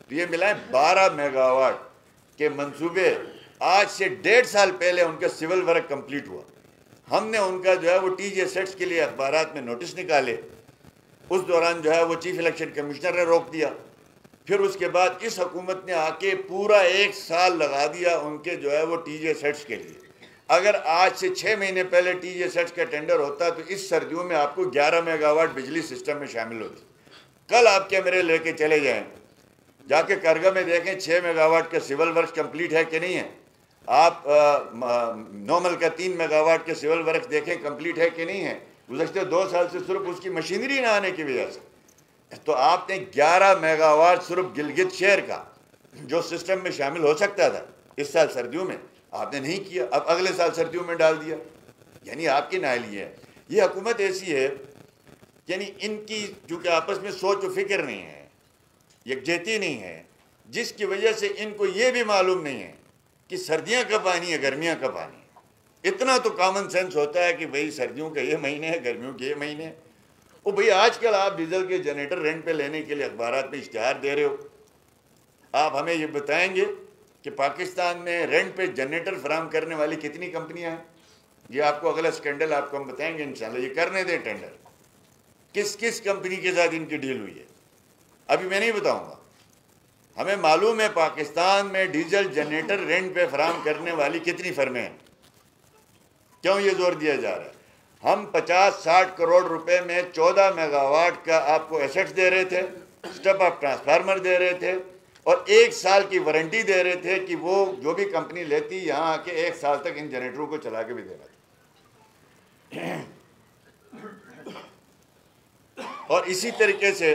تو یہ ملائیں بارہ میگا واٹ کے منصوبے آج سے ڈیڑھ سال پہلے ان کا سول ورک کمپلیٹ ہوا. ہم نے ان کا جو ہے وہ ٹی جے سیٹس کے لیے اخبارات میں نوٹس نکالے. اس دوران جو ہے وہ چیف الیکشن کمشنر نے روک دیا. پھر اس کے بعد اس حکومت نے آ کے پورا ایک سال لگا دیا ان کے جو ہے وہ ٹی جے سیٹس کے لیے. اگر آج سے چھ مہینے پہلے ٹی جے سیٹس کا ٹینڈر ہوتا تو اس سردیوں میں آپ کو گیارہ میگا واٹ بجلی سسٹم میں شامل ہوتی. کل آپ کیمرے لے کے چلے جائیں, جا کے کرگا میں دیکھیں چھ میگا واٹ کا سول ورک کمپلیٹ ہے کہ نہیں ہے. آپ نومل کا تین میگا واٹ کے سول ورک دیکھیں کمپلیٹ ہے کہ نہیں ہے. گزشتہ دو سال سے صرف اس کی مشینری نہ آنے کی وجہ سے. تو آپ نے گیارہ میگا واٹ صرف گلگت شہر کا جو سسٹم میں شامل ہو سکتا تھا اس سال سردیوں میں, آپ نے نہیں کیا. اب اگلے سال سردیوں میں ڈال دیا. یعنی آپ کی نااہلی ہے. یہ حکومت ایسی ہے, یعنی ان کی چونکہ آپس میں سوچ و فکر نہیں ہے, یکجہتی نہیں ہے, جس کی وجہ سے ان کو یہ بھی معلوم نہیں ہے کہ سردیاں کب آنی ہے, گرمیاں کب آنی ہے. اتنا تو کامن سینس ہوتا ہے کہ بھئی سردیوں کا یہ مہینے ہے, گرمیوں کے یہ مہینے ہے. وہ بھئی آج کل آپ ڈیزل کے جنریٹر رینٹ پہ لینے کے لیے اخبارات میں اشتہار دے رہے ہو. آپ ہمیں یہ بتائیں گے کہ پاکستان میں رینٹ پہ جنریٹر فراہم کرنے والی کتنی کمپنیاں ہیں؟ یہ آپ کو اگلا سکینڈل آپ کو ہم بتائیں گے انشاءاللہ. یہ کرنے دیں ٹینڈر, کس کس کمپنی کے ساتھ ان کی ڈیل ہوئی ہے ابھی میں نہیں بتاؤں گا. ہمیں معلوم ہے پاکستان میں ڈیزل جنریٹر رینٹ پہ فراہم کرنے والی کتنی فرمیں ہیں. کیوں یہ زور دیا جا رہا ہے؟ ہم پچاس ساٹھ کروڑ روپے میں چودہ میگا واٹ کا آپ کو ایسٹس دے رہے تھے, اسٹیپ اپ ٹرانسفارمر دے رہے تھے, اور ایک سال کی وارنٹی دے رہے تھے کہ وہ جو بھی کمپنی لیتی یہاں آ کے ایک سال تک ان جنریٹروں کو چلا کے بھی دے رہا تھا. اور اسی طریقے سے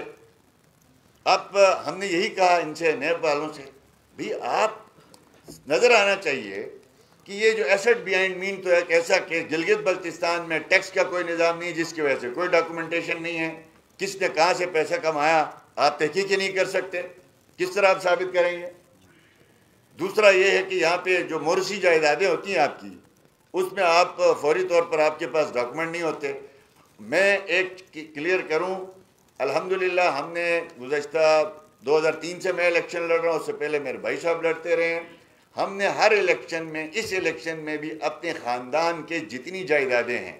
اب ہم نے یہی کہا ان سے, نیب والوں سے, بھی آپ نظر آنا چاہیے کہ یہ جو ایسٹ بیہائنڈ مین تو ایک ایسا کہ گلگت بلتستان میں ٹیکس کا کوئی نظام نہیں, جس کی وجہ سے کوئی ڈاکومنٹیشن نہیں ہے, کس نے کہاں سے پیسہ کمایا آپ تحقیق ہی نہیں کر سکتے. کس طرح آپ ثابت کریں گے؟ دوسرا یہ ہے کہ یہاں پہ جو مورثی جائیدادیں ہوتی ہیں آپ کی, اس میں آپ فوری طور پر آپ کے پاس ڈاکومنٹ نہیں ہوتے. میں ایک کلیئر کروں, الحمدللہ ہم نے گزشتہ دو ہزار تین سے میں الیکشن لڑ رہا ہوں, اس سے پہلے میرے بھائی صاحب لڑتے رہے ہیں. ہم نے ہر الیکشن میں, اس الیکشن میں بھی اپنے خاندان کے جتنی جائیدادیں ہیں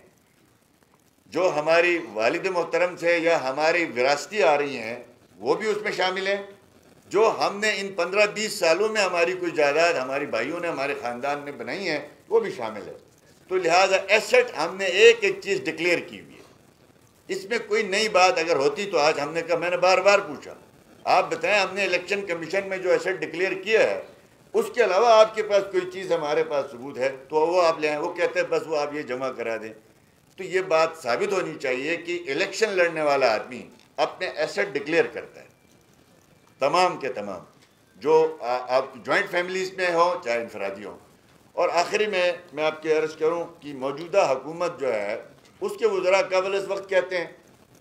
جو ہماری والد محترم سے یا ہماری وراثتی آ رہی ہیں وہ بھی اس میں شامل ہیں. جو ہم نے ان پندرہ بیس سالوں میں ہماری کوئی جائیداد ہماری بھائیوں نے ہمارے خاندان نے بنائی ہیں وہ بھی شامل ہے. تو لہٰذا ایسٹ ہم نے ایک ایک چیز ڈکلیئر کی ہوئی ہے. اس میں کوئی نئی بات اگر ہوتی تو آج ہم نے کہا, میں نے بار بار پوچھا آپ بتائیں ہم نے الیکشن کمیشن میں جو ایسٹ ڈکلیئر کیا ہے اس کے علاوہ آپ کے پاس کوئی چیز ہمارے پاس ثبوت ہے تو وہ آپ لے آئیں. وہ کہتے ہیں بس وہ آپ یہ جمع کرا دیں. تو یہ بات ثابت ہونی چاہیے کہ الیکشن لڑنے والا آدمی اپنے ایسٹ ڈکلیئر کرتا ہے, تمام کے تمام, جو آپ جوائنٹ فیملیز میں ہوں چاہے انفرادی ہوں. اور آخری میں میں آپ کی عرض کروں کہ موجودہ حکومت جو ہے اس کے وزراء قبل اس وقت کہتے ہیں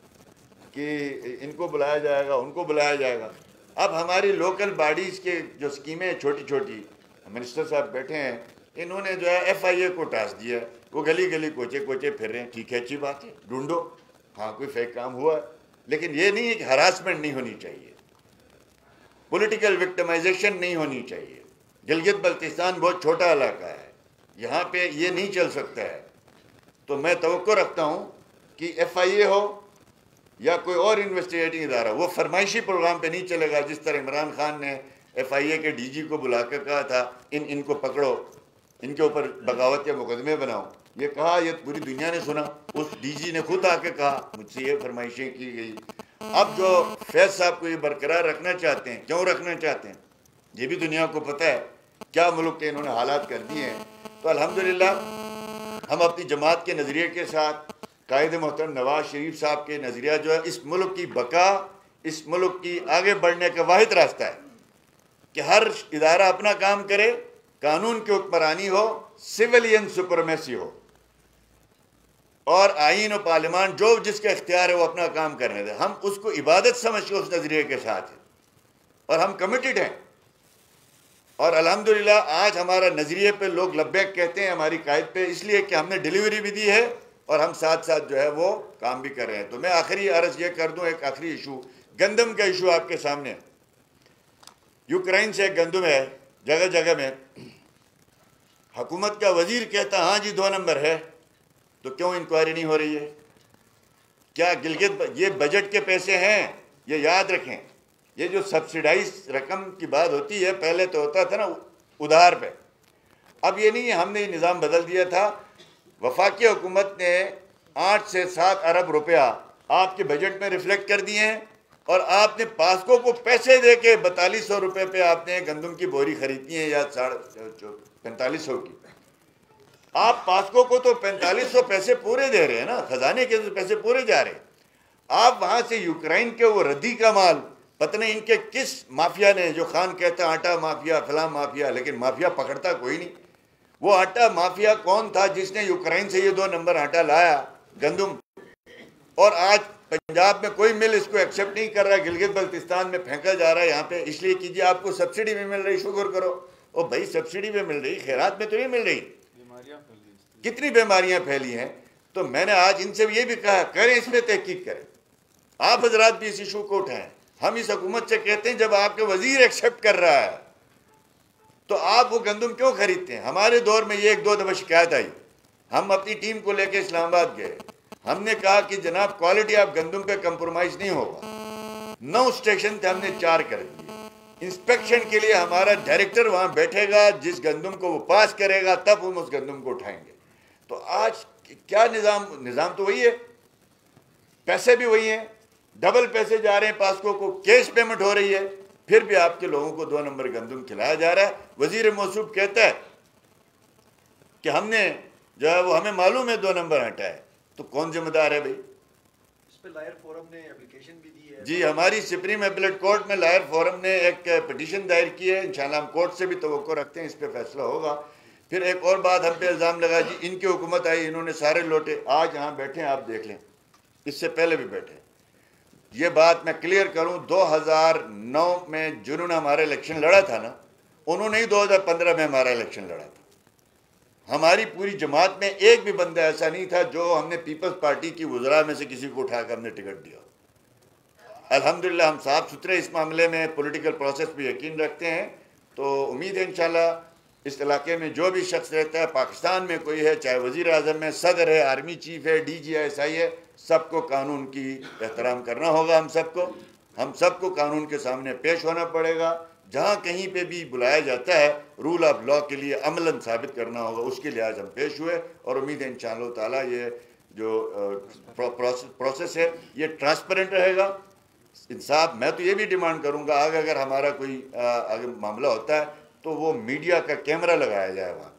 کہ ان کو بلایا جائے گا, ان کو بلایا جائے گا. اب ہماری لوکل باڈیز کے جو اسکیمیں چھوٹی چھوٹی, منسٹر صاحب بیٹھے ہیں, انہوں نے جو ہے ایف آئی اے کو ٹاسک دیا ہے, وہ گلی گلی کوچے کوچے پھر رہے ہیں. ٹھیک ہے, اچھی بات ہے, ڈھونڈو ہاں کوئی فیک کام ہوا ہے, لیکن یہ نہیں ہے کہ ہراسمنٹ نہیں ہونی چاہیے, پولیٹیکل وکٹمائزیشن نہیں ہونی چاہیے. گلگت بلتستان بہت چھوٹا علاقہ ہے, یہاں پہ یہ نہیں چل سکتا ہے. تو میں توقع رکھتا ہوں کہ ایف آئی اے ہو یا کوئی اور انویسٹیگیٹنگ ادارہ, وہ فرمائشی پروگرام پہ نہیں چلے گا جس طرح عمران خان نے ایف آئی اے کے ڈی جی کو بلا کے کہا تھا ان ان کو پکڑو, ان کے اوپر بغاوت کے مقدمے بناؤ. یہ کہا, یہ پوری دنیا نے سنا, اس ڈی جی نے خود آ کے کہا مجھ سے یہ فرمائشیں کی گئی. اب جو فیض صاحب کو یہ برقرار رکھنا چاہتے ہیں, کیوں رکھنا چاہتے ہیں یہ بھی دنیا کو پتہ ہے, کیا ملک کے انہوں نے حالات کر دیے ہیں. تو الحمدللہ ہم اپنی جماعت کے نظریے کے ساتھ قائد محترم نواز شریف صاحب کے نظریہ جو ہے اس ملک کی بقا, اس ملک کی آگے بڑھنے کا واحد راستہ ہے کہ ہر ادارہ اپنا کام کرے, قانون کی حکمرانی ہو, سویلین سپرمیسی ہو, اور آئین و پارلیمان جو جس کا اختیار ہے وہ اپنا کام کرنے دے. ہم اس کو عبادت سمجھ کے اس نظریے کے ساتھ ہیں اور ہم کمیٹڈ ہیں. اور الحمدللہ آج ہمارا نظریے پہ لوگ لبیک کہتے ہیں ہماری قائد پہ, اس لیے کہ ہم نے ڈیلیوری بھی دی ہے اور ہم ساتھ ساتھ جو ہے وہ کام بھی کر رہے ہیں. تو میں آخری عرض یہ کر دوں, ایک آخری ایشو, گندم کا ایشو آپ کے سامنے. یوکرائن سے گندم ہے جگہ جگہ میں، حکومت کا وزیر کہتا ہاں جی دو نمبر ہے، تو کیوں انکوائری نہیں ہو رہی ہے؟ کیا گلگت یہ بجٹ کے پیسے ہیں؟ یہ یاد رکھیں، یہ جو سبسیڈائز رقم کی بات ہوتی ہے پہلے تو ہوتا تھا نا ادھار پہ، اب یہ نہیں ہے، ہم نے یہ نظام بدل دیا تھا۔ وفاقی حکومت نے آٹھ سے سات ارب روپیہ آپ کے بجٹ میں ریفلیکٹ کر دیے ہیں، اور آپ نے پاسکو کو پیسے دے کے بتالیس سو روپے پہ آپ نے گندم کی بوری خریدی ہے، یا ساڑھے پینتالیس سو کی۔ آپ پاسکو کو تو پینتالیس سو پیسے پورے دے رہے ہیں نا، خزانے کے پیسے پورے جا رہے ہیں۔ آپ وہاں سے یوکرائن کے وہ ردی کا مال، پتہ نہیں ان کے کس مافیا نے، جو خان کہتا ہے آٹا مافیا فلاں مافیا، لیکن مافیا پکڑتا کوئی نہیں۔ وہ آٹا مافیا کون تھا جس نے یوکرائن سے یہ دو نمبر آٹا لایا گندم، اور آج پنجاب میں کوئی مل اس کو ایکسیپٹ نہیں کر رہا، گلگت بلتستان میں پھینکا جا رہا ہے۔ یہاں پہ اس لیے کیجیے، آپ کو سبسڈی میں مل رہی، شکر کرو۔ او بھائی سبسڈی میں مل رہی، خیرات میں تو نہیں مل رہی، کتنی بیماریاں پھیلی ہیں۔ تو میں نے آج ان سے یہ بھی کہا کریں، اس پہ تحقیق کریں، آپ حضرات بھی اس ایشو کو اٹھائیں۔ ہم اس حکومت سے کہتے ہیں جب آپ کے وزیر ایکسیپٹ کر رہا ہے تو آپ وہ گندم کیوں خریدتے ہیں؟ ہمارے دور میں یہ ایک دو دفعہ شکایت آئی، ہم اپنی ٹیم کو لے کے اسلام آباد گئے، ہم نے کہا کہ جناب کوالٹی آف گندم پہ کمپرومائز نہیں ہوگا۔ نو اسٹیشن تھے، ہم نے چار کر دیے۔ انسپیکشن کے لیے ہمارا ڈائریکٹر وہاں بیٹھے گا، جس گندم کو وہ پاس کرے گا تب ہم اس گندم کو اٹھائیں گے۔ تو آج کیا نظام نظام تو وہی ہے، پیسے بھی وہی ہیں، ڈبل پیسے جا رہے ہیں پاسکو کو، کیش پیمنٹ ہو رہی ہے، پھر بھی آپ کے لوگوں کو دو نمبر گندم کھلایا جا رہا ہے۔ وزیر موصوف کہتا ہے کہ ہم نے جو ہے وہ ہمیں معلوم ہے دو نمبر ہٹا ہے، تو کون ذمہ دار ہے بھائی؟ اس پہ لائر فورم نے اپلیکیشن بھی دی ہے جی، ہماری سپریم اپیلیٹ کورٹ میں لائر فورم نے ایک پٹیشن دائر کی ہے، انشاءاللہ ہم کورٹ سے بھی توقع رکھتے ہیں اس پہ فیصلہ ہوگا۔ پھر ایک اور بات ہم پہ الزام لگا جی ان کی حکومت آئی، انہوں نے سارے لوٹے۔ آج یہاں بیٹھے ہیں، آپ دیکھ لیں، اس سے پہلے بھی بیٹھے۔ یہ بات میں کلیئر کروں، دو ہزار نو میں جنہوں نے ہمارا الیکشن لڑا تھا نا، انہوں نے ہی دو ہزار پندرہ میں ہمارا الیکشن لڑا تھا۔ ہماری پوری جماعت میں ایک بھی بندہ ایسا نہیں تھا جو ہم نے پیپلز پارٹی کی وزراء میں سے کسی کو اٹھا کر ہم نے ٹکٹ دیا۔ الحمدللہ ہم صاف ستھرے اس معاملے میں پولیٹیکل پروسیس پہ یقین رکھتے ہیں، تو امید ہے انشاءاللہ اس علاقے میں جو بھی شخص رہتا ہے، پاکستان میں کوئی ہے، چاہے وزیر اعظم ہے، صدر ہے، آرمی چیف ہے، ڈی جی ایس آئی ہے، سب کو قانون کی احترام کرنا ہوگا۔ ہم سب کو ہم سب کو قانون کے سامنے پیش ہونا پڑے گا۔ جہاں کہیں پہ بھی بلایا جاتا ہے رول آف لا کے لیے عملاً ثابت کرنا ہوگا، اس کے لحاظ ہم پیش ہوئے، اور امید ہے انشاءاللہ تعالیٰ یہ جو پروسیس ہے یہ ٹرانسپیرنٹ رہے گا، انصاف۔ میں تو یہ بھی ڈیمانڈ کروں گا آگے اگر ہمارا کوئی آگے معاملہ ہوتا ہے تو وہ میڈیا کا کیمرہ لگایا جائے وہاں پہ۔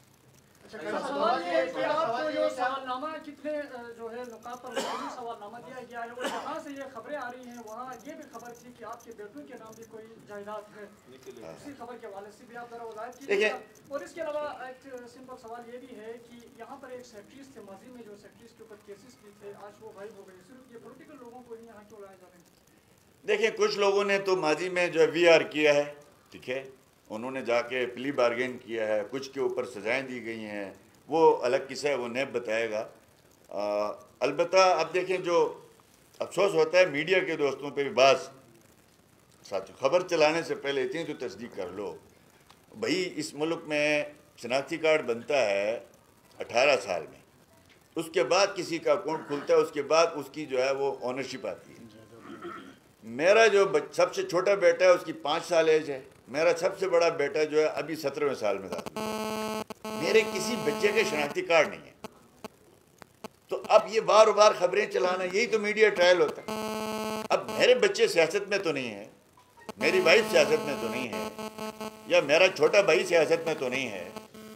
سوال یہ ہے کہ آپ کو جو سوال نامہ کتنے جو ہے نکات پر مبنی سوال نامہ دیا گیا ہے، اور جہاں سے یہ خبریں آ رہی ہیں وہاں یہ بھی خبر تھی کہ آپ کے بیٹوں کے نام بھی کوئی جائیداد ہے، اسی خبر کے حوالے سے بھی آپ ذرا وضاحت کیجیے۔ اور اس کے علاوہ ایک سمپل سوال یہ بھی ہے کہ یہاں پر ایک سیکٹریز تھے ماضی میں، جو سیکٹریز کے اوپر کیسز بھی تھے، آج وہ غائب ہو گئے، صرف یہ پولیٹیکل لوگوں کو ہی یہاں کیوں لایا جا رہا ہے؟ دیکھیں کچھ لوگوں نے تو ماضی میں جو ہے وی آر کیا ہے، ٹھیک ہے، انہوں نے جا کے پلی بارگین کیا ہے، کچھ کے اوپر سزائیں دی گئی ہیں، وہ الگ قصہ ہے، وہ نیب بتائے گا۔ البتہ اب دیکھیں جو افسوس ہوتا ہے میڈیا کے دوستوں پہ بھی، بعض ساتھ خبر چلانے سے پہلے اتنی تو تصدیق کر لو بھائی، اس ملک میں شناختی کارڈ بنتا ہے اٹھارہ سال میں، اس کے بعد کسی کا اکاؤنٹ کھلتا ہے، اس کے بعد اس کی جو ہے وہ اونرشپ آتی ہے۔ میرا جو سب سے چھوٹا بیٹا ہے اس کی پانچ سال ایج ہے، میرا سب سے بڑا بیٹا جو ہے ابھی سترہویں سال میں داخل ہے، میرے کسی بچے کے شناختی کارڈ نہیں ہے۔ تو اب یہ بار بار خبریں چلانا، یہی تو میڈیا ٹرائل ہوتا ہے۔ اب میرے بچے سیاست میں تو نہیں ہیں، میری وائف سیاست میں تو نہیں ہے، یا میرا چھوٹا بھائی سیاست میں تو نہیں ہے،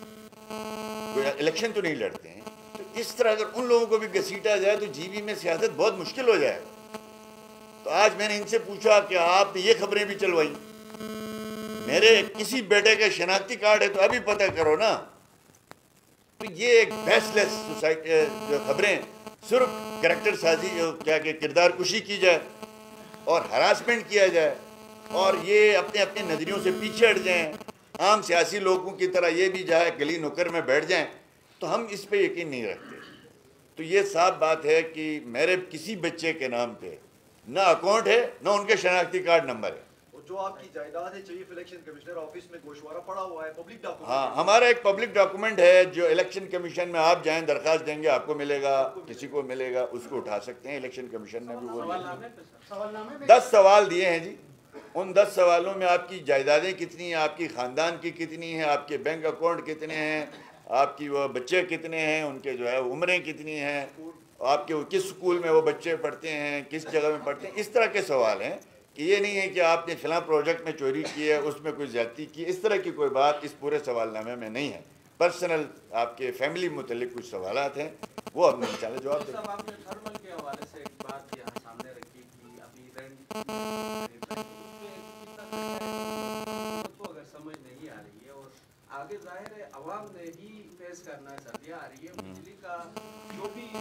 کوئی الیکشن تو نہیں لڑتے ہیں، تو اس طرح اگر ان لوگوں کو بھی گھسیٹا جائے تو جی بی میں سیاست بہت مشکل ہو جائے گا۔ تو آج میں نے ان سے پوچھا کہ آپ نے یہ خبریں بھی چلوائی، میرے کسی بیٹے کا شناختی کارڈ ہے تو ابھی پتہ کرو نا۔ تو یہ ایک بیس لیس سوسائٹی جو خبریں، صرف کریکٹر سازی، کیا کہ کردار کشی کی جائے اور ہراسمنٹ کیا جائے، اور یہ اپنے اپنے نظریوں سے پیچھے ہٹ جائیں، عام سیاسی لوگوں کی طرح یہ بھی جائے گلی نکر میں بیٹھ جائیں، تو ہم اس پہ یقین نہیں رکھتے۔ تو یہ صاف بات ہے کہ میرے کسی بچے کے نام پہ نہ اکاؤنٹ ہے، نہ ان کے شناختی کارڈ نمبر ہے۔ جو آپ کی جائیداد ہے چیف الیکشن کمشنر آفس میں گوشوارہ پڑا ہوا ہے پبلک ڈاکومنٹ. ہاں ہمارا ایک پبلک ڈاکومنٹ ہے جو الیکشن کمیشن میں آپ جائیں درخواست دیں گے آپ کو ملے گا, کسی کو ملے گا, اس کو اٹھا سکتے ہیں. الیکشن کمیشن نے بھی وہ دس سوال دیے ہیں جی. ان دس سوالوں میں آپ کی جائیدادیں کتنی ہیں, آپ کی خاندان کی کتنی ہیں, آپ کے بینک اکاؤنٹ کتنے ہیں, آپ کی وہ بچے کتنے ہیں, ان کے جو ہے عمریں کتنی ہیں, آپ کے کس اسکول میں وہ بچے پڑھتے ہیں, کس جگہ میں پڑھتے ہیں. اس طرح کے سوال ہیں کہ یہ نہیں ہے کہ آپ نے فلاں پروجیکٹ میں چوری کی ہے, اس میں کوئی زیادتی کی, اس طرح کی کوئی بات اس پورے سوال نامے میں نہیں ہے. پرسنل آپ کے فیملی متعلق کچھ سوالات ہیں, وہ ہم نے انشاءاللہ جواب دیں گے. آپ نے تھرمل کے حوالے سے ایک بات یہاں سامنے رکھی کہ ابھی رینٹ کو اگر سمجھ نہیں آ رہی ہے اور آگے ظاہر ہے عوام نے ہی فیس کرنا ہے, سردیاں آ رہی ہے, بجلی کا جو بھی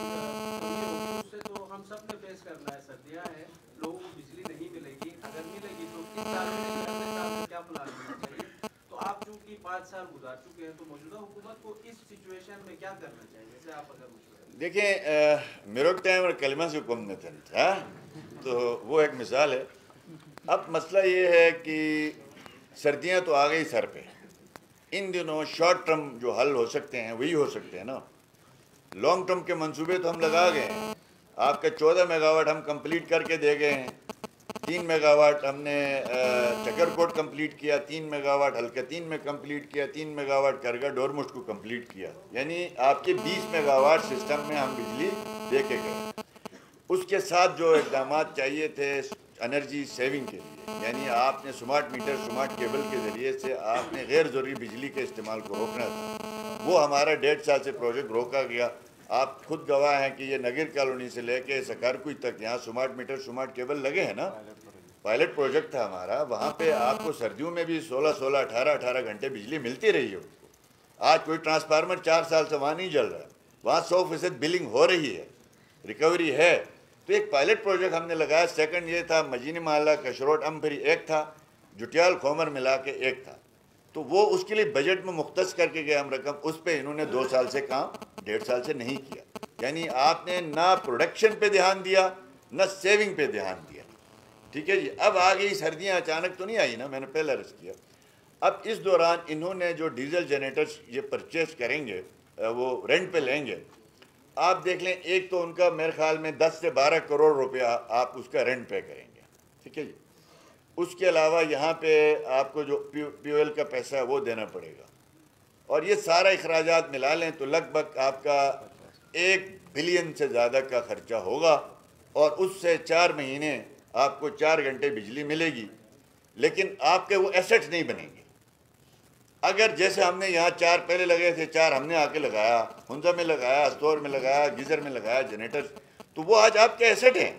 ہوگی اس سے تو ہم سب نے فیس کرنا ہے. سردیاں ہیں, لوگوں کو بجلی نہیں ملے گی, اگر ملے گی تو کس سال میں ملے گی, اگلے سال میں کیا پلان ہونا چاہیے. تو آپ چونکہ پانچ سال گزار چکے ہیں تو موجودہ حکومت کو اس سچویشن میں کیا کرنا چاہیے, جیسے آپ اگر مجھے دیکھیں میرٹ ٹائم اور کلمہ سے کم نتن تھا تو وہ ایک مثال ہے. اب مسئلہ یہ ہے کہ سردیاں تو آ گئی سر پہ, ان دنوں شارٹ ٹرم جو حل ہو سکتے ہیں وہی ہو سکتے ہیں نا. لانگ ٹرم کے منصوبے تو ہم لگا گئے ہیں. آپ کا چودہ میگا واٹ ہم کمپلیٹ کر کے دے گئے ہیں, تین میگا واٹ ہم نے چکر کوٹ کمپلیٹ کیا, تین میگا واٹ ہلکتین میں کمپلیٹ کیا, تین میگا واٹ کرگا ڈورمسٹ کو کمپلیٹ کیا. یعنی آپ کے بیس میگا واٹ سسٹم میں ہم بجلی دے کے گئے. اس کے ساتھ جو اقدامات چاہیے تھے انرجی سیونگ کے لیے, یعنی آپ نے سمارٹ میٹر سمارٹ کیبل کے ذریعے سے آپ نے غیر ضروری بجلی کے استعمال کو روکنا تھا, وہ ہمارا ڈیڑھ سال سے پروجیکٹ روکا گیا. آپ خود گواہ ہیں کہ یہ نگر کالونی سے لے کے سکارکوئی تک یہاں سمارٹ میٹر سمارٹ کیبل لگے ہیں نا. پائلٹ پروجیکٹ تھا ہمارا, وہاں پہ آپ کو سردیوں میں بھی سولہ سولہ اٹھارہ اٹھارہ گھنٹے بجلی ملتی رہی ہے. آج کوئی ٹرانسفارمر چار سال سے وہاں نہیں جل رہا, وہاں سو فیصد بلنگ ہو رہی ہے, ریکوری ہے. تو ایک پائلٹ پروجیکٹ ہم نے لگایا. سیکنڈ یہ تھا مجینی محلہ کشروٹ امپری ایک تھا, جٹیال کھومر ملا کے ایک تھا, تو وہ اس کے لیے بجٹ میں مختص کر کے گئے ہم رقم, اس پہ انہوں نے دو سال سے کام ڈیڑھ سال سے نہیں کیا. یعنی آپ نے نہ پروڈکشن پہ دھیان دیا نہ سیونگ پہ دھیان دیا. ٹھیک ہے جی. اب آ گئی سردیاں, اچانک تو نہیں آئی نا, میں نے پہلے عرض کیا. اب اس دوران انہوں نے جو ڈیزل جنریٹرز یہ پرچیز کریں گے, وہ رینٹ پہ لیں گے. آپ دیکھ لیں, ایک تو ان کا میرے خیال میں دس سے بارہ کروڑ روپیہ آپ اس کا رینٹ پے کریں گے. ٹھیک ہے جی. اس کے علاوہ یہاں پہ آپ کو جو پی او ایل کا پیسہ ہے وہ دینا پڑے گا, اور یہ سارا اخراجات ملا لیں تو لگ بھگ آپ کا ایک بلین سے زیادہ کا خرچہ ہوگا, اور اس سے چار مہینے آپ کو چار گھنٹے بجلی ملے گی, لیکن آپ کے وہ ایسٹ نہیں بنیں گے. اگر جیسے ہم نے یہاں چار پہلے لگے تھے, چار ہم نے آ کے لگایا, ہنزا میں لگایا, استور میں لگایا, گیزر میں لگایا جنریٹر, تو وہ آج آپ کے ایسٹ ہیں.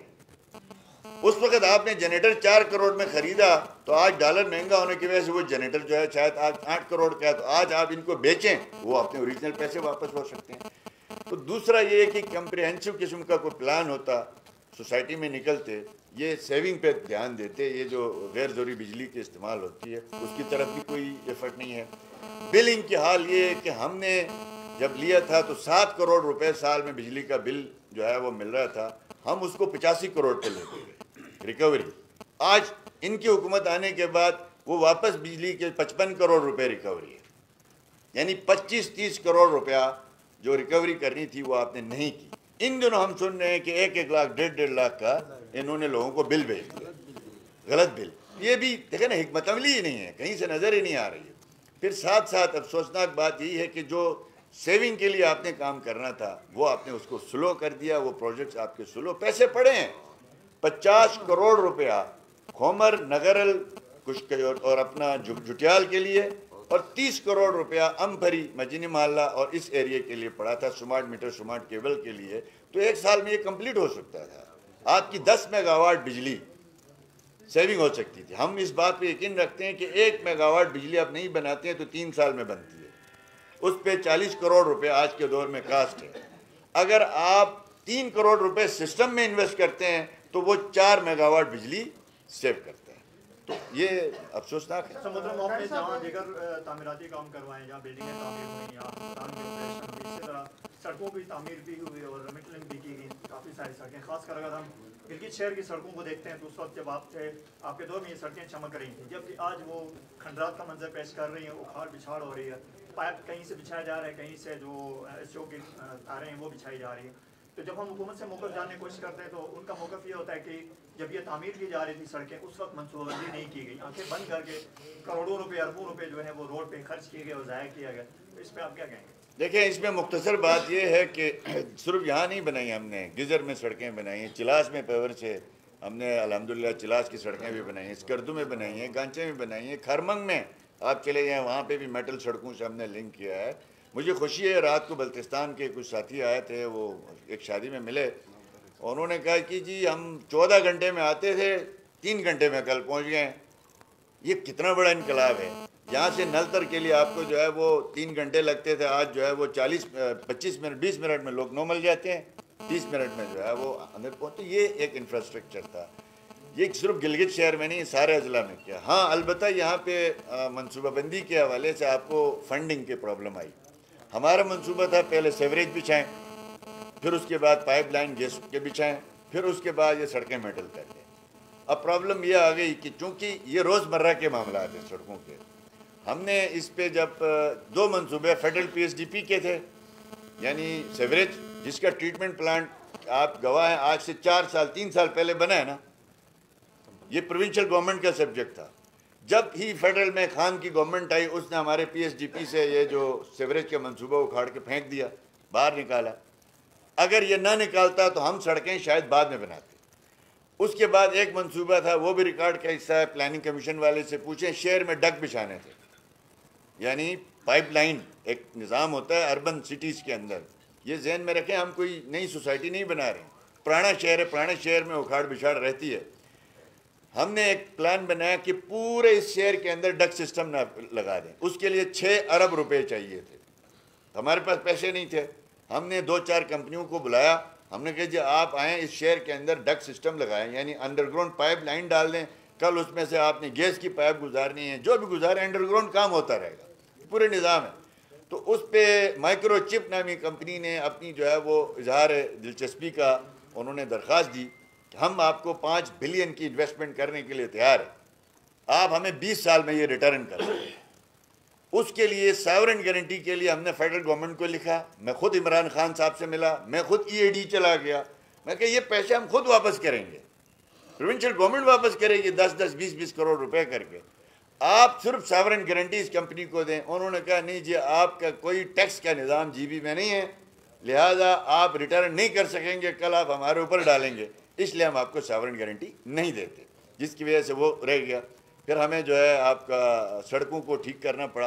اس وقت آپ نے جنریٹر چار کروڑ میں خریدا, تو آج ڈالر مہنگا ہونے کی وجہ سے وہ جنریٹر جو ہے شاید آج آٹھ کروڑ کا ہے, تو آج آپ ان کو بیچیں, وہ اپنے اوریجنل پیسے واپس ہو سکتے ہیں. تو دوسرا یہ کہ کمپریہنسو قسم کا کوئی پلان ہوتا, سوسائٹی میں نکلتے, یہ سیونگ پہ دھیان دیتے. یہ جو غیر ضروری بجلی کے استعمال ہوتی ہے اس کی طرف بھی کوئی ایفرٹ نہیں ہے. بلنگ کی حال یہ ہے کہ ہم نے جب لیا تھا تو سات کروڑ روپے سال میں بجلی کا بل جو ہے وہ مل رہا تھا, ہم اس کو پچاسی کروڑ پہ لے گئے ریکوری. آج ان کی حکومت آنے کے بعد وہ واپس بجلی کے پچپن کروڑ روپے ریکوری ہے. یعنی پچیس تیس کروڑ روپیہ جو ریکوری کرنی تھی وہ آپ نے نہیں کی. ان دنوں ہم سن رہے ہیں کہ ایک ایک لاکھ ڈیڑھ ڈیڑھ لاکھ کا انہوں نے لوگوں کو بل بھیج دیا, غلط بل. یہ بھی دیکھیں نا, حکمت عملی ہی نہیں ہے, کہیں سے نظر ہی نہیں آ رہی ہے. پھر ساتھ ساتھ افسوسناک بات یہی ہے کہ جو سیونگ کے لیے آپ نے کام کرنا تھا وہ آپ نے اس کو سلو کر دیا. وہ پروجیکٹس آپ کے سلو, پیسے پڑے ہیں پچاس کروڑ روپیہ کھومر نگرل کچھ اور اپنا جٹیال کے لیے, اور تیس کروڑ روپیہ امپری مجینی محلہ اور اس ایریے کے لیے پڑا تھا سمارٹ میٹر سمارٹ کیبل کے لیے. تو ایک سال میں یہ کمپلیٹ ہو سکتا تھا. آپ کی دس میگا واٹ بجلی سیونگ ہو سکتی تھی. ہم اس بات پہ یقین رکھتے ہیں کہ ایک میگا واٹ بجلی آپ نہیں بناتے ہیں تو تین سال میں بنتی ہے. اس پہ چالیس کروڑ روپے آج کے دور میں کاسٹ ہے. اگر آپ تین کروڑ روپے سسٹم میں انویسٹ کرتے ہیں تو وہ چار میگا واٹ بجلی سیو کرتے ہیں. تو یہ افسوسناک ہے. سمندر موقع میں جہاں دیگر تعمیراتی کام کروائے, جہاں بلڈنگیں تعمیر ہوئی, یہاں پران کے آپریشن, اسی طرح سڑکوں کی تعمیر بھی ہوئی اور ریمیٹلنگ بھی کی گئی. کافی ساری سڑکیں, خاص کر اگر ہم गिलगित शहर की सड़कों को देखते हैं तो उस वक्त जब आप थे आपके दौर में ये सड़कें चमक रही थी, जबकि आज वो खंडरात का मंजर पेश कर रही हैं, उखाड़ बिछाड़ हो रही है, पाइप कहीं से बिछाया जा रहा है, कहीं से जो एस ओ की तारें हैं वो बिछाई जा रही हैं। तो जब हम हुकूमत से मौक़िफ़ जानने की कोशिश करते हैं तो उनका मौक़िफ़ ये होता है कि जब ये तामीर की जा रही थी सड़कें उस वक्त मनसूबाबंदी नहीं की गई, आंखें बंद करके करोड़ों रुपए अरबों रुपए जो है वो रोड पे खर्च किए गए और ज़ाया किया गया। तो इस पर आप क्या कहेंगे? देखिए, इसमें मुख्तसर बात यह है कि सिर्फ यहाँ नहीं बनाई हमने, गिजर में सड़कें बनाई हैं, चिलास में पेवर से हमने अल्हम्दुलिल्लाह चिलास की सड़कें भी बनाई हैं, स्कर्दू में बनाई हैं, गांचे में बनाई हैं, खरमंग में आप चले जाएँ वहाँ पे भी मेटल सड़कों से हमने लिंक किया है। मुझे खुशी है, रात को बल्तिस्तान के कुछ साथी आए थे, वो एक शादी में मिले, उन्होंने कहा कि जी हम चौदह घंटे में आते थे, तीन घंटे में कल पहुँच गए। ये कितना बड़ा इनकलाब है। यहाँ से नलतर के लिए आपको जो है वो तीन घंटे लगते थे, आज जो है वो चालीस पच्चीस मिनट बीस मिनट में लोग नॉर्मल जाते हैं, तीस मिनट में जो है वो अंदर पहुँचते। ये एक इंफ्रास्ट्रक्चर था, ये सिर्फ गिलगित शहर में नहीं, सारे अजला में किया। हाँ, अलबत्ता यहाँ पे मनसूबाबंदी के हवाले से आपको फंडिंग की प्रॉब्लम आई। हमारा मंसूबा था पहले सेवरेज बिछाएं, फिर उसके बाद पाइप लाइन गैस के बिछाएं, फिर उसके बाद ये सड़कें मेटल कर दें। अब प्रॉब्लम ये आ गई कि चूँकि ये रोज़मर्रा के मामला हैं सड़कों के, हमने इस पे जब दो मंसूबे federal P S D P के थे, यानी सेवरेज जिसका ट्रीटमेंट प्लांट आप गवाह हैं आज से चार साल तीन साल पहले बना है ना, ये प्रोविंशियल गवर्नमेंट का सब्जेक्ट था। जब ही फेडरल में खान की गवर्नमेंट आई, उसने हमारे पी एस डी पी से ये जो सेवरेज का मंसूबा उखाड़ के फेंक दिया, बाहर निकाला। अगर ये ना निकालता तो हम सड़कें शायद बाद में बनाते। उसके बाद एक मंसूबा था, वो भी रिकॉर्ड का हिस्सा है, प्लानिंग कमीशन वाले से पूछें, शहर में डक बिछाने थे, यानी पाइपलाइन एक निज़ाम होता है अर्बन सिटीज़ के अंदर। ये जहन में रखें, हम कोई नई सोसाइटी नहीं बना रहे, पुराना शहर है, पुराने शहर में उखाड़ बिछाड़ रहती है। हमने एक प्लान बनाया कि पूरे इस शहर के अंदर डक सिस्टम ना लगा दें, उसके लिए छः अरब रुपए चाहिए थे, हमारे पास पैसे नहीं थे। हमने दो चार कंपनियों को बुलाया, हमने कहा जी आप आएँ इस शहर के अंदर डक सिस्टम लगाएं, यानी अंडरग्राउंड पाइप लाइन डाल दें, कल उसमें से आपने गैस की पाइप गुजारनी है, जो भी गुजारे अंडरग्राउंड काम होता रहेगा, पूरे निज़ाम है। तो उस पर माइक्रोचिप नामी कंपनी ने अपनी जो है वो इजहार दिलचस्पी का उन्होंने दरख्वास्त दी, हम आपको पाँच बिलियन की इन्वेस्टमेंट करने के लिए तैयार है, आप हमें बीस साल में ये रिटर्न कर दें। उसके लिए सॉवरेन गारंटी के लिए हमने फेडरल गवर्नमेंट को लिखा, मैं खुद इमरान खान साहब से मिला, मैं खुद ई ए डी चला गया, मैं कहा ये पैसे हम खुद वापस करेंगे, प्रोविंशियल गवर्नमेंट वापस करेगी दस दस बीस बीस करोड़ रुपए करके, आप सिर्फ सॉवरेन गारंटी इस कंपनी को दें। उन्होंने कहा नहीं जी, आपका कोई टैक्स का निज़ाम जी बी में नहीं है, लिहाजा आप रिटर्न नहीं कर सकेंगे, कल आप हमारे ऊपर डालेंगे, इसलिए हम आपको सॉवरेन गारंटी नहीं देते, जिसकी वजह से वो रह गया। फिर हमें जो है आपका सड़कों को ठीक करना पड़ा।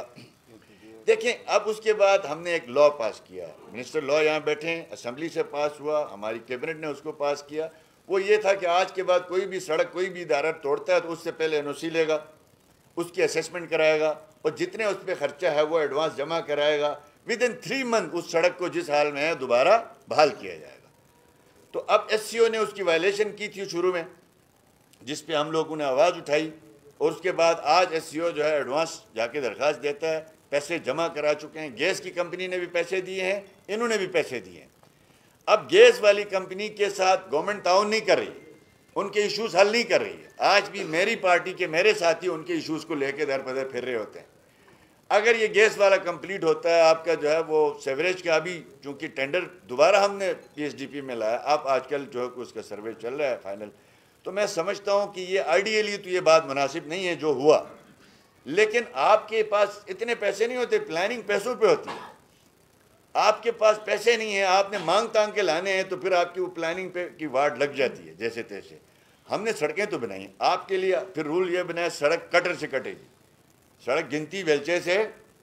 देखें, अब उसके बाद हमने एक लॉ पास किया, मिनिस्टर लॉ यहाँ बैठे हैं, असेंबली से पास हुआ, हमारी कैबिनेट ने उसको पास किया। वो ये था कि आज के बाद कोई भी सड़क कोई भी इदारा तोड़ता है तो उससे पहले एन ओ सी लेगा, उसकी असेसमेंट कराएगा और जितने उस पर खर्चा है वो एडवांस जमा कराएगा। विद इन थ्री मंथ उस सड़क को जिस हाल में है दोबारा बहाल किया जाएगा। तो अब एस सी ओ ने उसकी वायलेशन की थी शुरू में, जिस पे हम लोगों ने आवाज़ उठाई, और उसके बाद आज एस सी ओ जो है एडवांस जाके दरख्वास्त देता है, पैसे जमा करा चुके हैं। गैस की कंपनी ने भी पैसे दिए हैं, इन्होंने भी पैसे दिए हैं। अब गैस वाली कंपनी के साथ गवर्नमेंट ताउन नहीं कर रही, उनके इश्यूज़ हल नहीं कर रही है। आज भी मेरी पार्टी के मेरे साथी उनके इश्यूज़ को लेकर दर बदर फिर रहे होते हैं। अगर ये गैस वाला कंप्लीट होता है, आपका जो है वो सेवरेज का भी चूँकि टेंडर दोबारा हमने पी एस डी पी में लाया, अब आजकल जो है उसका सर्वे चल रहा है फाइनल, तो मैं समझता हूँ कि ये आइडियली तो ये बात मुनासिब नहीं है जो हुआ, लेकिन आपके पास इतने पैसे नहीं होते, प्लानिंग पैसों पे होती है। आपके पास पैसे नहीं है, आपने मांग तांग के लाने हैं, तो फिर आपकी वो प्लानिंग पे की वार्ड लग जाती है जैसे तैसे। हमने सड़कें तो बनाई आपके लिए, फिर रूल ये बनाया सड़क कटर से कटेगी, सड़क गिनती बेलचे से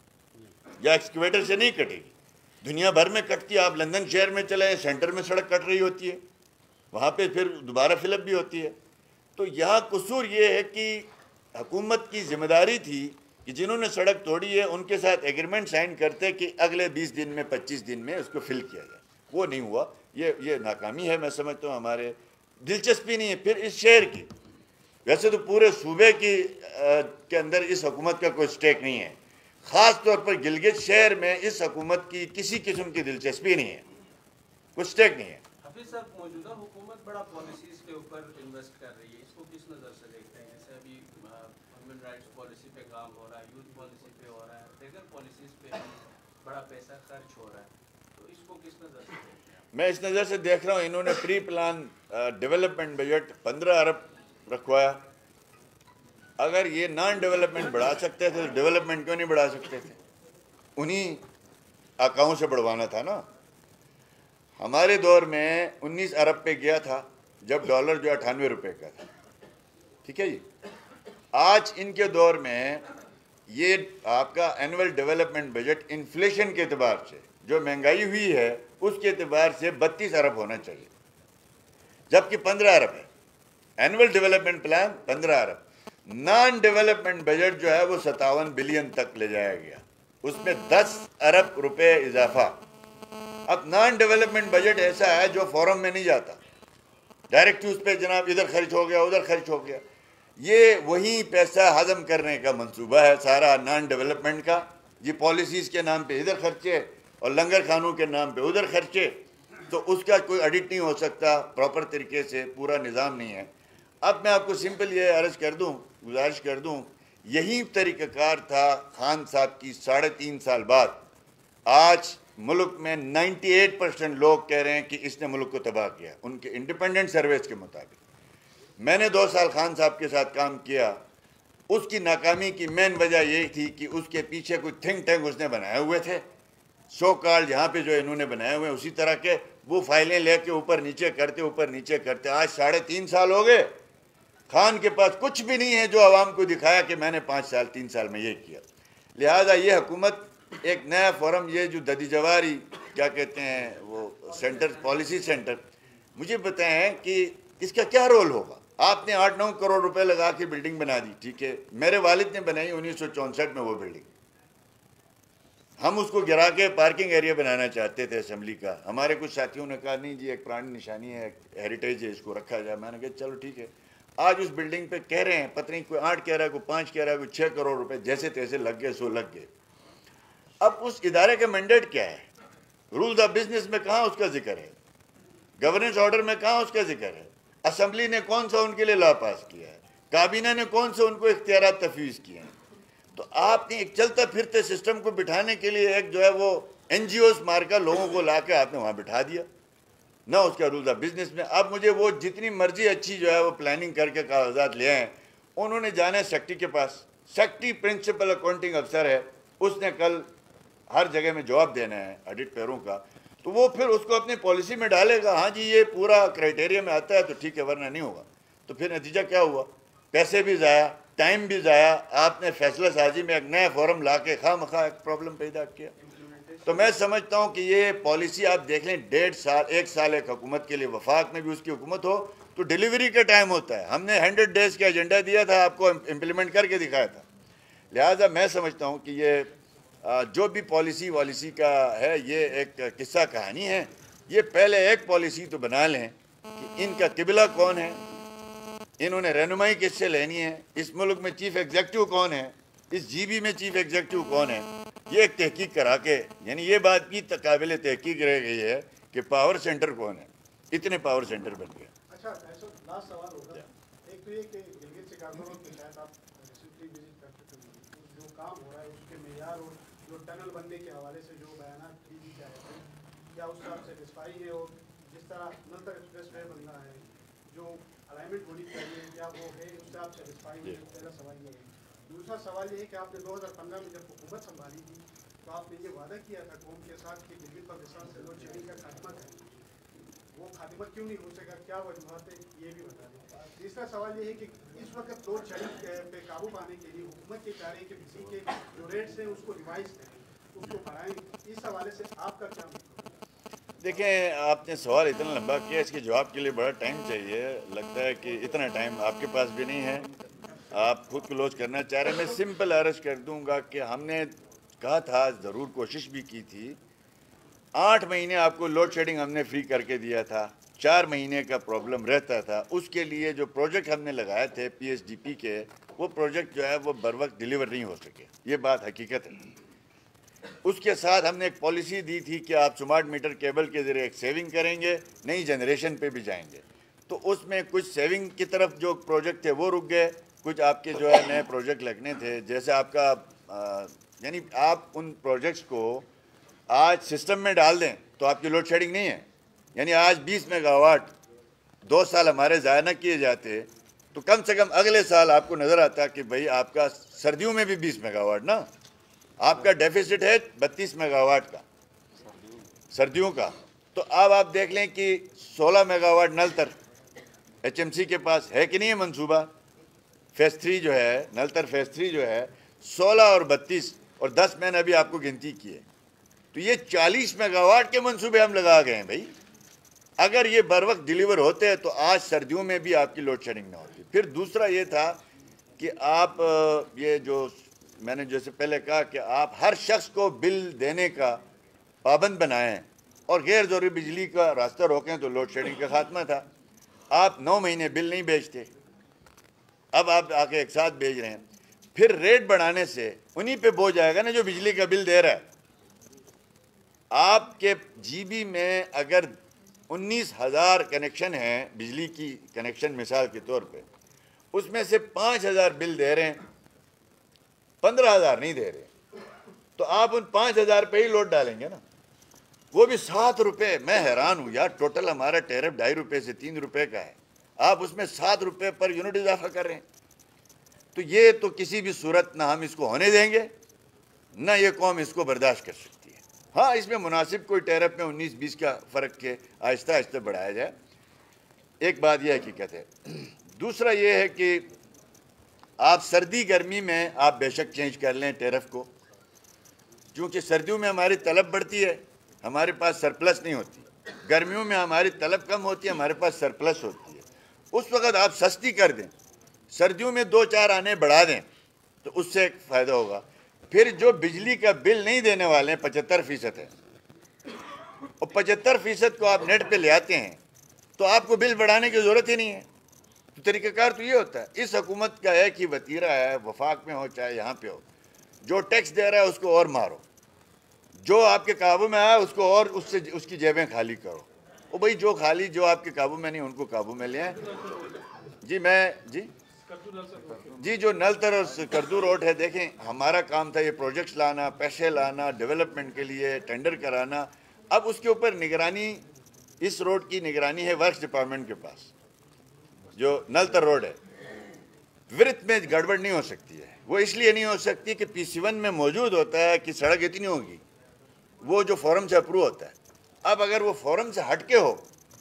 या एक्सकेवेटर से नहीं कटेगी, दुनिया भर में कटती है। आप लंदन शहर में चले, सेंटर में सड़क कट रही होती है, वहाँ पे फिर दोबारा फिलअप भी होती है। तो यहाँ कसूर ये है कि हुकूमत की जिम्मेदारी थी कि जिन्होंने सड़क तोड़ी है उनके साथ एग्रीमेंट साइन करते कि अगले बीस दिन में पच्चीस दिन में उसको फिल किया जाए, वो नहीं हुआ। ये ये नाकामी है, मैं समझता हूँ, हमारे दिलचस्पी नहीं है फिर इस शहर की। वैसे तो पूरे सूबे की आ, के अंदर इस हुकूमत का कोई स्टेक नहीं है, ख़ास तौर पर गिलगित शहर में इस हुकूमत की किसी किस्म की दिलचस्पी नहीं है, कोई स्टेक नहीं है। रिजवी साहब, मौजूदा हुकूमत बड़ा पॉलिसीज़ के ऊपर इन्वेस्ट कर रही है, इसको किस नज़र से देखते हैं? जैसे अभी ह्यूमन राइट्स पॉलिसी पे काम हो रहा है, यूथ पॉलिसी पे हो रहा है, दीगर पॉलिसीज़ पे भी बड़ा पैसा खर्च हो रहा है, तो इसको किस नज़र से देखते हैं? मैं इस नज़र से देख रहा हूँ, इन्होंने प्री प्लान डेवलपमेंट बजट पंद्रह अरब रखवाया। अगर ये नॉन डेवलपमेंट बढ़ा सकते थे तो डेवलपमेंट क्यों नहीं बढ़ा सकते थे? उन्हीं अकाउंट से बढ़वाना था ना। हमारे दौर में उन्नीस अरब पे गया था जब डॉलर जो अठानवे रुपये का था, ठीक है जी। आज इनके दौर में ये आपका एनुअल डेवलपमेंट बजट इन्फ्लेशन के एतबार से जो महंगाई हुई है उसके एतबार से बत्तीस अरब होना चाहिए, जबकि पंद्रह अरब है। एनुअल डेवलपमेंट प्लान पंद्रह अरब, नॉन डेवलपमेंट बजट जो है वो सत्तावन बिलियन तक ले जाया गया, उसमें दस अरब रुपए इजाफा। अब नॉन डेवलपमेंट बजट ऐसा है जो फॉरम में नहीं जाता, डायरेक्ट उस पर जनाब इधर खर्च हो गया उधर खर्च हो गया। ये वही पैसा हजम करने का मंसूबा है सारा नॉन डेवलपमेंट का। ये पॉलिसीज़ के नाम पे इधर खर्चे और लंगर खानों के नाम पे उधर खर्चे, तो उसका कोई ऑडिट नहीं हो सकता, प्रॉपर तरीके से पूरा निज़ाम नहीं है। अब मैं आपको सिंपल ये अर्ज़ कर दूं, गुजारिश कर दूं, यही तरीक़ाकार था खान साहब की साढ़े तीन साल बाद। आज मुल्क में अट्ठानवे परसेंट लोग कह रहे हैं कि इसने मुल्क को तबाह किया, उनके इंडिपेंडेंट सर्वेस के मुताबिक। मैंने दो साल खान साहब के साथ काम किया, उसकी नाकामी की मेन वजह यही थी कि उसके पीछे कुछ थिंक टैंक उसने बनाए हुए थे, सो कॉल्ड यहाँ पे जो इन्होंने बनाए हुए हैं उसी तरह के, वो फाइलें लेके ऊपर नीचे करते ऊपर नीचे करते आज साढ़े तीन साल हो गए। खान के पास कुछ भी नहीं है जो आवाम को दिखाया कि मैंने पाँच साल तीन साल में ये किया। लिहाजा ये हुकूमत एक नया फोरम, ये जो ददी जवारी क्या कहते हैं वो सेंटर, पॉलिसी सेंटर, मुझे बताएं कि इसका क्या रोल होगा। आपने आठ नौ करोड़ रुपए लगा के बिल्डिंग बना दी, ठीक है, मेरे वालिद ने बनाई उन्नीस सौ चौंसठ में वो बिल्डिंग। हम उसको गिरा के पार्किंग एरिया बनाना चाहते थे असेंबली का। हमारे कुछ साथियों ने कहा नहीं जी एक पुरानी निशानी है, हेरिटेज है, इसको रखा जाए। मैंने कहा चलो ठीक है। आज उस बिल्डिंग पे कह रहे हैं, पता नहीं कोई आठ कह रहा है, कोई पाँच कह रहा है, कोई छः करोड़ रुपए, जैसे तैसे लग गए सो लग गए। अब उस इदारे का मैंडेट क्या है? रूल्स ऑफ बिजनेस में कहाँ उसका जिक्र है? गवर्नेंस ऑर्डर में कहाँ उसका जिक्र है? असेंबली ने कौन सा उनके लिए लॉ पास किया है? काबीना ने कौन से उनको इख्तियारात तफवीज़ किए हैं? तो आपने एक चलता फिरते सिस्टम को बिठाने के लिए एक जो है वो एन जी ओज मार कर लोगों को ला के आपने वहाँ बिठा दिया, ना उसका रूल्स ऑफ बिजनेस में। अब मुझे वो जितनी मर्जी अच्छी जो है वो प्लानिंग करके कागजात ले आए, उन्होंने जाना है सेक्रेटरी के पास। सेक्रेटरी प्रिंसिपल अकाउंटिंग अफसर है, उसने कल हर जगह में जवाब देना है ऑडिट पेयरों का, तो वो फिर उसको अपनी पॉलिसी में डालेगा। हाँ जी ये पूरा क्राइटेरिया में आता है तो ठीक है, वरना नहीं होगा। तो फिर नतीजा क्या हुआ? पैसे भी ज़ाया, टाइम भी ज़ाया। आपने फैसला साजी में एक नया फॉर्म ला के खा मखा एक प्रॉब्लम पैदा किया। तो मैं समझता हूँ कि ये पॉलिसी आप देख लें, डेढ़ साल एक साल एक हुकूमत के लिए, वफाक में भी उसकी हुकूमत हो तो डिलीवरी का टाइम होता है। हमने हंड्रेड डेज़ का एजेंडा दिया था, आपको इम्प्लीमेंट करके दिखाया था। लिहाजा मैं समझता हूँ कि ये जो भी पॉलिसी वॉलिसी का है ये एक किस्सा कहानी है। ये पहले एक पॉलिसी तो बना लें कि इनका किबला कौन है, इन्होंने रहनुमाई किससे लेनी है, इस मुल्क में चीफ एग्जीक्यूटिव कौन है, इस जीबी में चीफ एग्जीक्यूटिव कौन है, ये एक तहकीक करा के, यानी ये बात की काबिल तहकीक रह गई है कि पावर सेंटर कौन है। इतने पावर सेंटर बन गए। अच्छा लास्ट सवाल होगा, एक तो ये कि गिलगित शिकारपुर के शायद आप रिसेंटली विजिट कर चुके हैं, जो काम हो रहा है उसके मेयार और जो टनल बनने के हवाले से जो बयान दी जाए क्या उससे आप सेटिस्फाई है? और जिस तरह नलता एक्सप्रेस वे बन रहा है, जो अलाइनमेंट होनी चाहिए क्या वो है, उससे आप सेटिस्फाई है? पहला सवाल ये है। दूसरा सवाल ये है कि आपने दो हज़ार पंद्रह में जब हुकूमत संभाली थी तो आपने ये वादा किया था कौम के साथ कि गिलगित बल्तिस्तान से लोड शेडिंग का खात्मा है, वो खात्मा क्यों नहीं हो सका, क्या वजूहत है, ये भी बता दें। तीसरा सवाल ये है कि इस वक्त लोड शेडिंग पे काबू पाने के लिए हुकूमत ये चाह रही है कि बिजली के जो रेट्स हैं उसको रिवाइज करें, उसको बढ़ाएं, इस हवाले से आपका क्या मतलब? देखें, आपने सवाल इतना लंबा किया, इसके जवाब के लिए बड़ा टाइम चाहिए। लगता है कि इतना टाइम आपके पास भी नहीं है, आप खुद क्लोज करना चाह रहे हैं। मैं सिंपल अर्ज कर दूंगा कि हमने कहा था, ज़रूर कोशिश भी की थी, आठ महीने आपको लोड शेडिंग हमने फ्री करके दिया था, चार महीने का प्रॉब्लम रहता था। उसके लिए जो प्रोजेक्ट हमने लगाए थे पी एस डी पी के, वो प्रोजेक्ट जो है वो बर वक्त डिलीवर नहीं हो सके, ये बात हकीकत है। اس کے ساتھ ہم نے ایک پالیسی دی تھی کہ آپ سمارٹ میٹر کیبل کے ذریعے ایک سیونگ کریں گے، نئی جنریشن پہ بھی جائیں گے. تو اس میں کچھ سیونگ کی طرف جو پروجیکٹ تھے وہ رک گئے، کچھ آپ کے جو ہے نئے پروجیکٹ لگنے تھے. جیسے آپ کا یعنی آپ ان پروجیکٹس کو آج سسٹم میں ڈال دیں تو آپ کی لوڈ شیڈنگ نہیں ہے. یعنی آج بیس میگا واٹ دو سال ہمارے ضائع نہ کیے جاتے تو کم سے کم اگلے سال آپ کو نظر آتا کہ بھئی آپ کا سردیوں میں بھی بیس میگا واٹ نا، آپ کا ڈیفیسٹ ہے بتیس میگا واٹ کا سردیوں کا. تو اب آپ دیکھ لیں کہ سولہ میگا واٹ نل تر ایچ ایم سی کے پاس ہے کہ نہیں ہے منصوبہ. فیز تھری جو ہے نل تر فیز تھری جو ہے سولہ اور بتیس اور دس میں نے ابھی آپ کو گنتی کی ہے. تو یہ چالیس میگا واٹ کے منصوبے ہم لگا گئے ہیں بھائی. اگر یہ بر وقت ڈیلیور ہوتے تو آج سردیوں میں بھی آپ کی لوڈ شیڈنگ نہ ہوتی. پھر دوسرا یہ تھا کہ آپ یہ جو میں نے جیسے پہلے کہا کہ آپ ہر شخص کو بل دینے کا پابند بنائیں اور غیر ضروری بجلی کا راستہ روکیں تو لوڈ شیڈنگ کا خاتمہ تھا. آپ نو مہینے بل نہیں بھیجتے، اب آپ آ کے ایک ساتھ بھیج رہے ہیں. پھر ریٹ بڑھانے سے انہی پہ بوجھ آئے گا نا جو بجلی کا بل دے رہا ہے. آپ کے جی بی میں اگر انیس ہزار کنیکشن ہیں بجلی کی کنیکشن مثال کے طور پہ، اس میں سے پانچ ہزار بل دے رہے ہیں، پندرہ ہزار نہیں دے رہے، تو آپ ان پانچ ہزار پہ ہی لوڈ ڈالیں گے نا. وہ بھی سات روپے. میں حیران ہوں یار، ٹوٹل ہمارا ٹیرف ڈھائی روپے سے تین روپے کا ہے، آپ اس میں سات روپے پر یونٹ اضافہ کر رہے ہیں. تو یہ تو کسی بھی صورت نہ ہم اس کو ہونے دیں گے نہ یہ قوم اس کو برداشت کر سکتی ہے. ہاں اس میں مناسب کوئی ٹیرف میں انیس بیس کا فرق کے آہستہ آہستہ بڑھایا جائے. ایک بات یہ حقیقت ہے. دوسرا یہ ہے کہ آپ سردی گرمی میں آپ بے شک چینج کر لیں ٹیرف کو، کیونکہ سردیوں میں ہماری طلب بڑھتی ہے، ہمارے پاس سرپلس نہیں ہوتی. گرمیوں میں ہماری طلب کم ہوتی ہے، ہمارے پاس سرپلس ہوتی ہے. اس وقت آپ سستی کر دیں، سردیوں میں دو چار آنے بڑھا دیں تو اس سے ایک فائدہ ہوگا. پھر جو بجلی کا بل نہیں دینے والے ہیں پچہتر فیصد ہے، اور پچہتر فیصد کو آپ نیٹ پہ لے آتے ہیں تو آپ کو بل بڑھانے کی ضرورت ہی نہیں ہے. تو طریقہ کار تو یہ ہوتا ہے. اس حکومت کا ایک ہی وتیرہ ہے، وفاق میں ہو چاہے یہاں پہ ہو، جو ٹیکس دے رہا ہے اس کو اور مارو، جو آپ کے قابو میں آیا اس کو اور اس سے اس کی جیبیں خالی کرو. وہ بھائی جو خالی جو آپ کے قابو میں نہیں ان کو قابو میں لیں. جی میں جی جی جو نل تر اور کردو روڈ ہے، دیکھیں ہمارا کام تھا یہ پروجیکٹس لانا، پیسے لانا، ڈیولپمنٹ کے لیے ٹینڈر کرانا. اب اس کے اوپر نگرانی، اس روڈ کی نگرانی ہے ورکس ڈپارٹمنٹ کے پاس. جو نل تر روڈ ہے ورت میں گڑبڑ نہیں ہو سکتی ہے. وہ اس لیے نہیں ہو سکتی کہ پی سی ون میں موجود ہوتا ہے کہ سڑک اتنی ہوگی، وہ جو فورم سے اپروو ہوتا ہے. اب اگر وہ فورم سے ہٹ کے ہو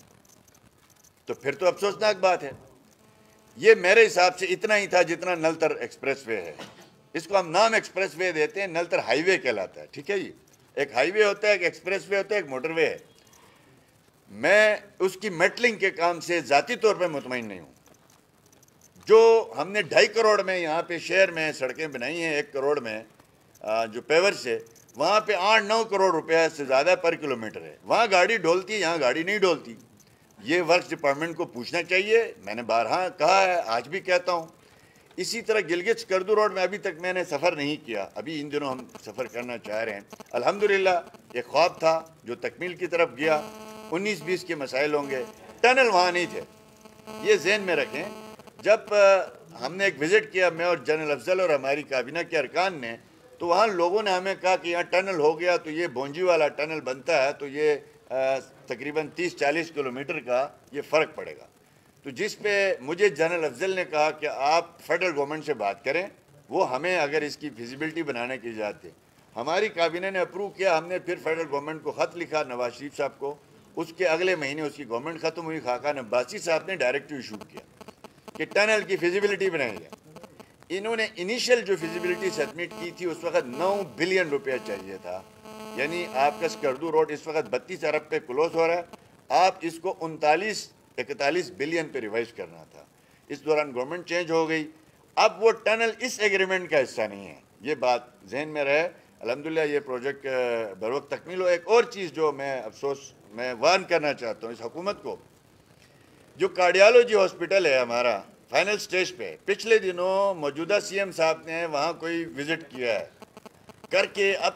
تو پھر تو افسوسناک بات ہے. یہ میرے حساب سے اتنا ہی تھا جتنا نل تر ایکسپریس وے ہے. اس کو ہم نام ایکسپریس وے دیتے ہیں، نل تر ہائی وے کہلاتا ہے. ٹھیک ہے جی، ایک ہائی وے ہوتا ہے، ایک ایکسپریس وے ہوتا ہے، ایک موٹر وے ہے. میں اس کی میٹلنگ کے کام سے ذاتی طور پہ مطمئن نہیں ہوں. جو ہم نے ڈھائی کروڑ میں یہاں پہ شہر میں سڑکیں بنائی ہیں، ایک کروڑ میں جو پیور سے، وہاں پہ آٹھ نو کروڑ روپے سے زیادہ پر کلومیٹر ہے. وہاں گاڑی ڈولتی ہے، یہاں گاڑی نہیں ڈولتی. یہ ورکس ڈپارٹمنٹ کو پوچھنا چاہیے. میں نے بارہا کہا ہے، آج بھی کہتا ہوں. اسی طرح گلگت کردو روڈ میں ابھی تک میں نے سفر نہیں کیا، ابھی ان دنوں ہم سفر کرنا چاہ رہے ہیں. الحمدللہ ایک خواب تھا جو تکمیل کی طرف گیا. انیس بیس کے مسائل ہوں گے، ٹنل وہاں نہیں تھے، یہ ذہن میں رکھیں. جب ہم نے ایک وزٹ کیا، میں اور جنرل افضل اور ہماری کابینہ کے ارکان نے، تو وہاں لوگوں نے ہمیں کہا کہ یہاں ٹنل ہو گیا تو یہ بونجی والا ٹنل بنتا ہے تو یہ تقریباً تیس چالیس کلومیٹر کا یہ فرق پڑے گا. تو جس پہ مجھے جنرل افضل نے کہا کہ آپ فیڈرل گورنمنٹ سے بات کریں، وہ ہمیں اگر اس کی فیزیبلٹی بنانے کی اجازت دے. ہماری کابینہ نے اپروو کیا. ہم نے پھر فیڈرل گورنمنٹ کو خط لکھا، نواز شریف صاحب کو. اس کے اگلے مہینے اس کی گورنمنٹ ختم ہوئی. خاقان عباسی صاحب نے ڈائریکٹو ایشو کیا کہ ٹنل کی فیزیبلٹی بنائی جائے. انہوں نے انیشل جو فیزیبلٹی سبمٹ کی تھی اس وقت نو بلین روپیہ چاہیے تھا. یعنی آپ کا سکردو روڈ اس وقت بتیس ارب پہ کلوز ہو رہا ہے، آپ اس کو انتالیس اکتالیس بلین پہ ریوائز کرنا تھا. اس دوران گورنمنٹ چینج ہو گئی. اب وہ ٹنل اس ایگریمنٹ کا حصہ نہیں ہے، یہ بات ذہن میں رہے. الحمدللہ یہ پروجیکٹ بروقت تکمیل ہو. ایک اور چیز جو میں افسوس میں وارن کرنا چاہتا ہوں اس حکومت کو، جو کارڈیالوجی ہاسپٹل ہے ہمارا فائنل سٹیج پہ، پچھلے دنوں موجودہ سی ایم صاحب نے وہاں کوئی وزٹ کیا ہے کر کے. اب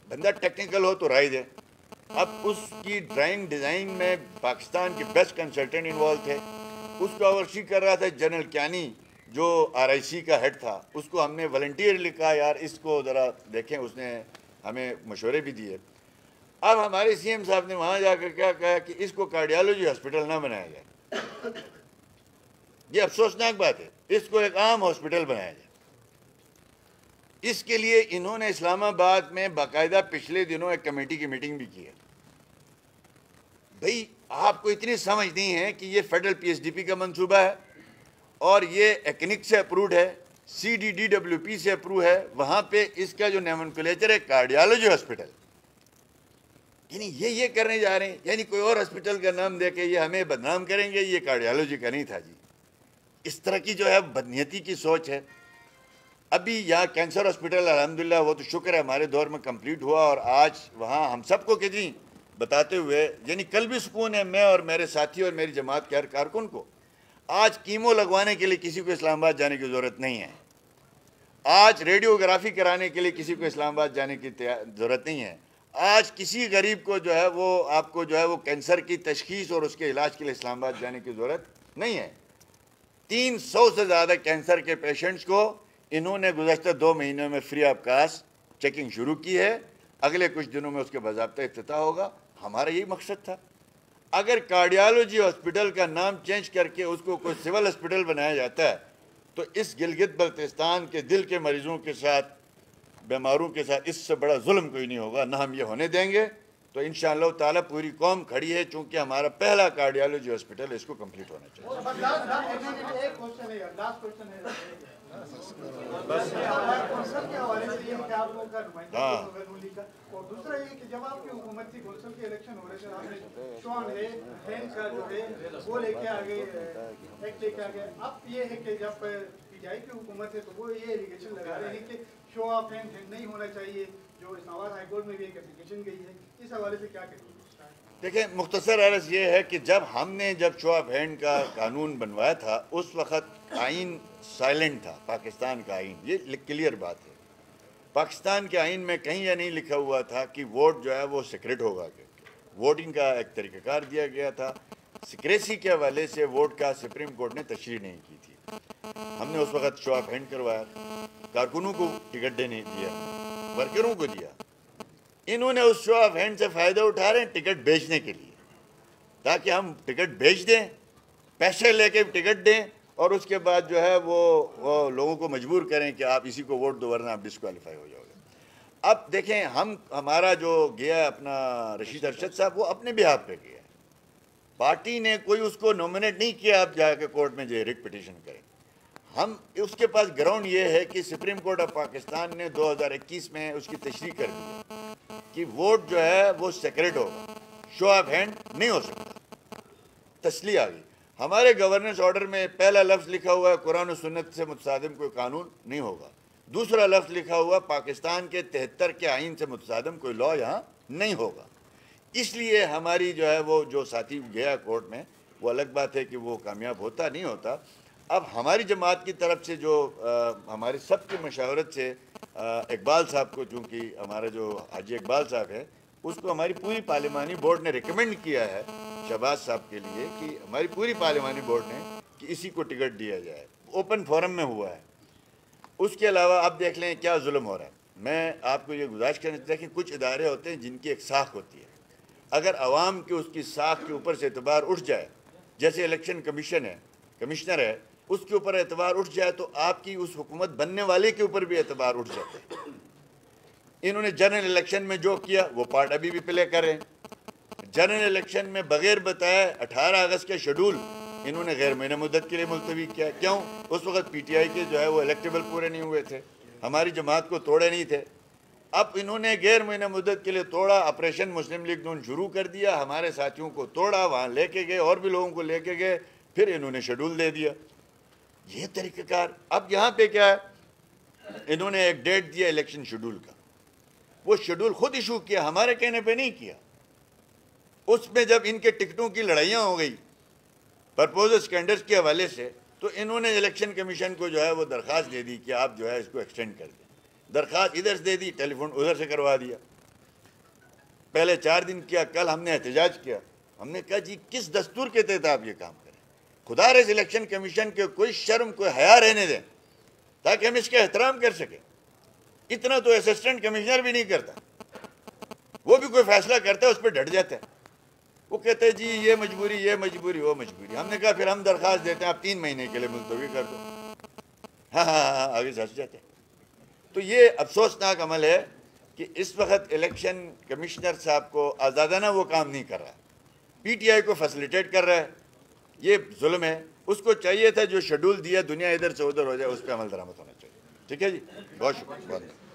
بندہ ٹیکنیکل ہو تو رائے دے. اب اس کی ڈرائنگ ڈیزائن میں پاکستان کے بیسٹ کنسلٹنٹ انوالو تھے. اس کو اوورسی کر رہا تھا جنرل کیانی جو آر آئی سی کا ہیڈ تھا. اس کو ہم نے والنٹیئر لکھا یار اس کو ذرا دیکھیں, اس نے ہمیں مشورے بھی دیے. اب ہمارے سی ایم صاحب نے وہاں جا کر کیا کہا کہ اس کو کارڈیالوجی ہاسپٹل نہ بنایا جائے. یہ افسوسناک بات ہے, اس کو ایک عام ہاسپٹل بنایا جائے. اس کے لیے انہوں نے اسلام آباد میں باقاعدہ پچھلے دنوں ایک کمیٹی کی میٹنگ بھی کی ہے. بھئی آپ کو اتنی سمجھ نہیں ہے کہ یہ federal P S D P کا منصوبہ ہے اور یہ ایکنک سے اپروڈ ہے, C D D W P سے اپروو ہے. وہاں پہ اس کا جو نیمونکولیچر ہے کارڈیالوجی ہاسپٹل, یعنی یہ یہ کرنے جا رہے ہیں. یعنی کوئی اور ہاسپٹل کا نام دے کے یہ ہمیں بدنام کریں گے, یہ کارڈیالوجی کا نہیں تھا جی. اس طرح کی جو ہے بدنیتی کی سوچ ہے. ابھی یہاں کینسر ہاسپٹل الحمدللہ وہ تو شکر ہے ہمارے دور میں کمپلیٹ ہوا, اور آج وہاں ہم سب کو کہ جی بتاتے ہوئے یعنی کل بھی سکون ہے میں اور میرے ساتھی اور میری جماعت کے ہر کارکن کو, آج کیمو لگوانے کے لیے کسی کو اسلام آباد جانے کی ضرورت نہیں ہے. آج ریڈیوگرافی کرانے کے لیے کسی کو اسلام آباد جانے کی ضرورت نہیں ہے. آج کسی غریب کو جو ہے وہ آپ کو جو ہے وہ کینسر کی تشخیص اور اس کے علاج کے لیے اسلام آباد جانے کی ضرورت نہیں ہے. تین سو سے زیادہ کینسر کے پیشنٹس کو انہوں نے گزشتہ دو مہینوں میں فری آف کاسٹ چیکنگ شروع کی ہے. اگلے کچھ دنوں میں اس کے باضابطہ افتتاح ہوگا. ہمارا یہی مقصد تھا. اگر کارڈیالوجی ہاسپٹل کا نام چینج کر کے اس کو کوئی سول ہاسپٹل بنایا جاتا ہے تو اس گلگت بلتستان کے دل کے مریضوں کے ساتھ, بیماروں کے ساتھ اس سے بڑا ظلم کوئی نہیں ہوگا, نہ ہم یہ ہونے دیں گے. تو انشاءاللہ تعالیٰ پوری قوم کھڑی ہے, چونکہ ہمارا پہلا کارڈیالوجی ہاسپٹل اس کو کمپلیٹ ہونا چاہیے. ہاں اور دوسرا یہ کہ جب آپ کی حکومت تھی کونسل کے الیکشن ہو رہے تھے, آپ نے شوان ہے ہینڈ کا جو ہے وہ لے کے آگے ایکٹ لے کے آگے. اب یہ ہے کہ جب پی ٹی آئی کی حکومت ہے تو وہ یہ ایلیگیشن لگا رہے ہیں کہ شو آف ہینڈ نہیں ہونا چاہیے, جو اسلام آباد ہائی کورٹ میں بھی ایک اپلیکیشن گئی ہے. اس حوالے سے کیا کہیں گے؟ دیکھیں مختصر عرض یہ ہے کہ جب ہم نے جب شو آف ہینڈ کا قانون بنوایا تھا اس وقت آئین سائلنٹ تھا, پاکستان کا آئین. یہ کلیئر بات ہے. پاکستان کے آئین میں کہیں یہ نہیں لکھا ہوا تھا کہ ووٹ جو ہے وہ سیکریٹ ہوگا. ووٹنگ کا ایک طریقہ کار دیا گیا تھا. سیکریسی کے حوالے سے ووٹ کا سپریم کورٹ نے تشریح نہیں کی تھی. ہم نے اس وقت شو آف ہینڈ کروایا, کارکنوں کو ٹکٹ دینے دیا, ورکروں کو دیا. انہوں نے اس شو آف ہینڈ سے فائدہ اٹھا رہے ہیں ٹکٹ بیچنے کے لیے, تاکہ ہم ٹکٹ بیچ دیں, پیسے لے کے ٹکٹ دیں اور اس کے بعد جو ہے وہ, وہ لوگوں کو مجبور کریں کہ آپ اسی کو ووٹ دو ورنہ آپ ڈسکوالیفائی ہو جاؤ گے. اب دیکھیں ہم ہمارا جو گیا اپنا رشید ارشد صاحب وہ اپنے بہاف پہ گیا, پارٹی نے کوئی اس کو نومینیٹ نہیں کیا آپ جا کے کورٹ میں جو ریٹ پٹیشن کریں. ہم اس کے پاس گراؤنڈ یہ ہے کہ سپریم کورٹ آف پاکستان نے دو ہزار اکیس میں اس کی تشریح کر دی کہ ووٹ جو ہے وہ سیکریٹ ہوگا, شو آف ہینڈ نہیں ہو سکتا. تسلیح آ گئی. ہمارے گورننس آرڈر میں پہلا لفظ لکھا ہوا ہے قرآن و سنت سے متصادم کوئی قانون نہیں ہوگا. دوسرا لفظ لکھا ہوا پاکستان کے تہتر کے آئین سے متصادم کوئی لاء یہاں نہیں ہوگا. اس لیے ہماری جو ہے وہ جو ساتھی گیا کورٹ میں, وہ الگ بات ہے کہ وہ کامیاب ہوتا نہیں ہوتا. اب ہماری جماعت کی طرف سے جو ہمارے سب کی مشاورت سے اقبال صاحب کو, چونکہ ہمارا جو حاجی اقبال صاحب ہے اس کو ہماری پوری پارلیمانی بورڈ نے ریکمینڈ کیا ہے شہباز صاحب کے لیے کہ ہماری پوری پارلیمانی بورڈ نے کہ اسی کو ٹکٹ دیا جائے. اوپن فورم میں ہوا ہے. اس کے علاوہ آپ دیکھ لیں کیا ظلم ہو رہا ہے. میں آپ کو یہ گزارش کرنا چاہتا ہوں کہ کچھ ادارے ہوتے ہیں جن کی ایک ساکھ ہوتی ہے. اگر عوام کے اس کی ساکھ کے اوپر سے اعتبار اٹھ جائے, جیسے الیکشن کمیشن ہے, کمشنر ہے, اس کے اوپر اعتبار اٹھ جائے تو آپ کی اس حکومت بننے والے کے اوپر بھی اعتبار اٹھ جاتا ہے. انہوں نے جنرل الیکشن میں جو کیا وہ پارٹ ابھی بھی پلے کریں. جنرل الیکشن میں بغیر بتائے اٹھارہ اگست کے شیڈول انہوں نے غیر معنی مدت کے لیے ملتوی کیا. کیوں؟ اس وقت پی ٹی آئی کے جو ہے وہ الیکٹیبل پورے نہیں ہوئے تھے, ہماری جماعت کو توڑے نہیں تھے. اب انہوں نے غیر معنی مدت کے لیے توڑا, آپریشن مسلم لیگ نون شروع کر دیا, ہمارے ساتھیوں کو توڑا, وہاں لے کے گئے اور بھی لوگوں کو لے کے گئے, پھر انہوں نے شیڈول دے دیا. یہ طریقہ کار. اب یہاں پہ کیا ہے, انہوں نے ایک ڈیٹ دیا الیکشن شیڈول کا, وہ شیڈول خود ایشو کیا, ہمارے کہنے پہ نہیں کیا. اس میں جب ان کے ٹکٹوں کی لڑائیاں ہو گئی پرپوزل اسکینڈرز کے حوالے سے, تو انہوں نے الیکشن کمیشن کو جو ہے وہ درخواست دے دی کہ آپ جو ہے اس کو ایکسٹینڈ کر دیں. درخواست ادھر سے دے دی, ٹیلی فون ادھر سے کروا دیا. پہلے چار دن کیا، کل ہم نے احتجاج کیا. ہم نے کہا جی کس دستور کے تحت آپ یہ کام کریں؟ خدا رے الیکشن کمیشن کے کوئی شرم کوئی حیا رہنے دیں تاکہ ہم اس کا احترام کر سکیں. اتنا تو اسسٹنٹ کمشنر بھی نہیں کرتا، وہ بھی کوئی فیصلہ کرتا ہے اس پہ ڈٹ جاتا ہے. وہ کہتے ہیں جی یہ مجبوری یہ مجبوری وہ مجبوری. ہم نے کہا پھر ہم درخواست دیتے ہیں آپ تین مہینے کے لیے ملتوی کر دو. ہاں ہاں ہاں آگے سے ہنس جاتے ہیں. تو یہ افسوسناک عمل ہے کہ اس وقت الیکشن کمشنر صاحب کو آزادانہ وہ کام نہیں کر رہا، پی ٹی آئی کو فیسلیٹیٹ کر رہا ہے. یہ ظلم ہے. اس کو چاہیے تھا جو شیڈول دیا دنیا ادھر سے ادھر ہو جائے اس پہ عمل درآمد ہونا چاہیے. ٹھیک ہے جی، بہت شکریہ.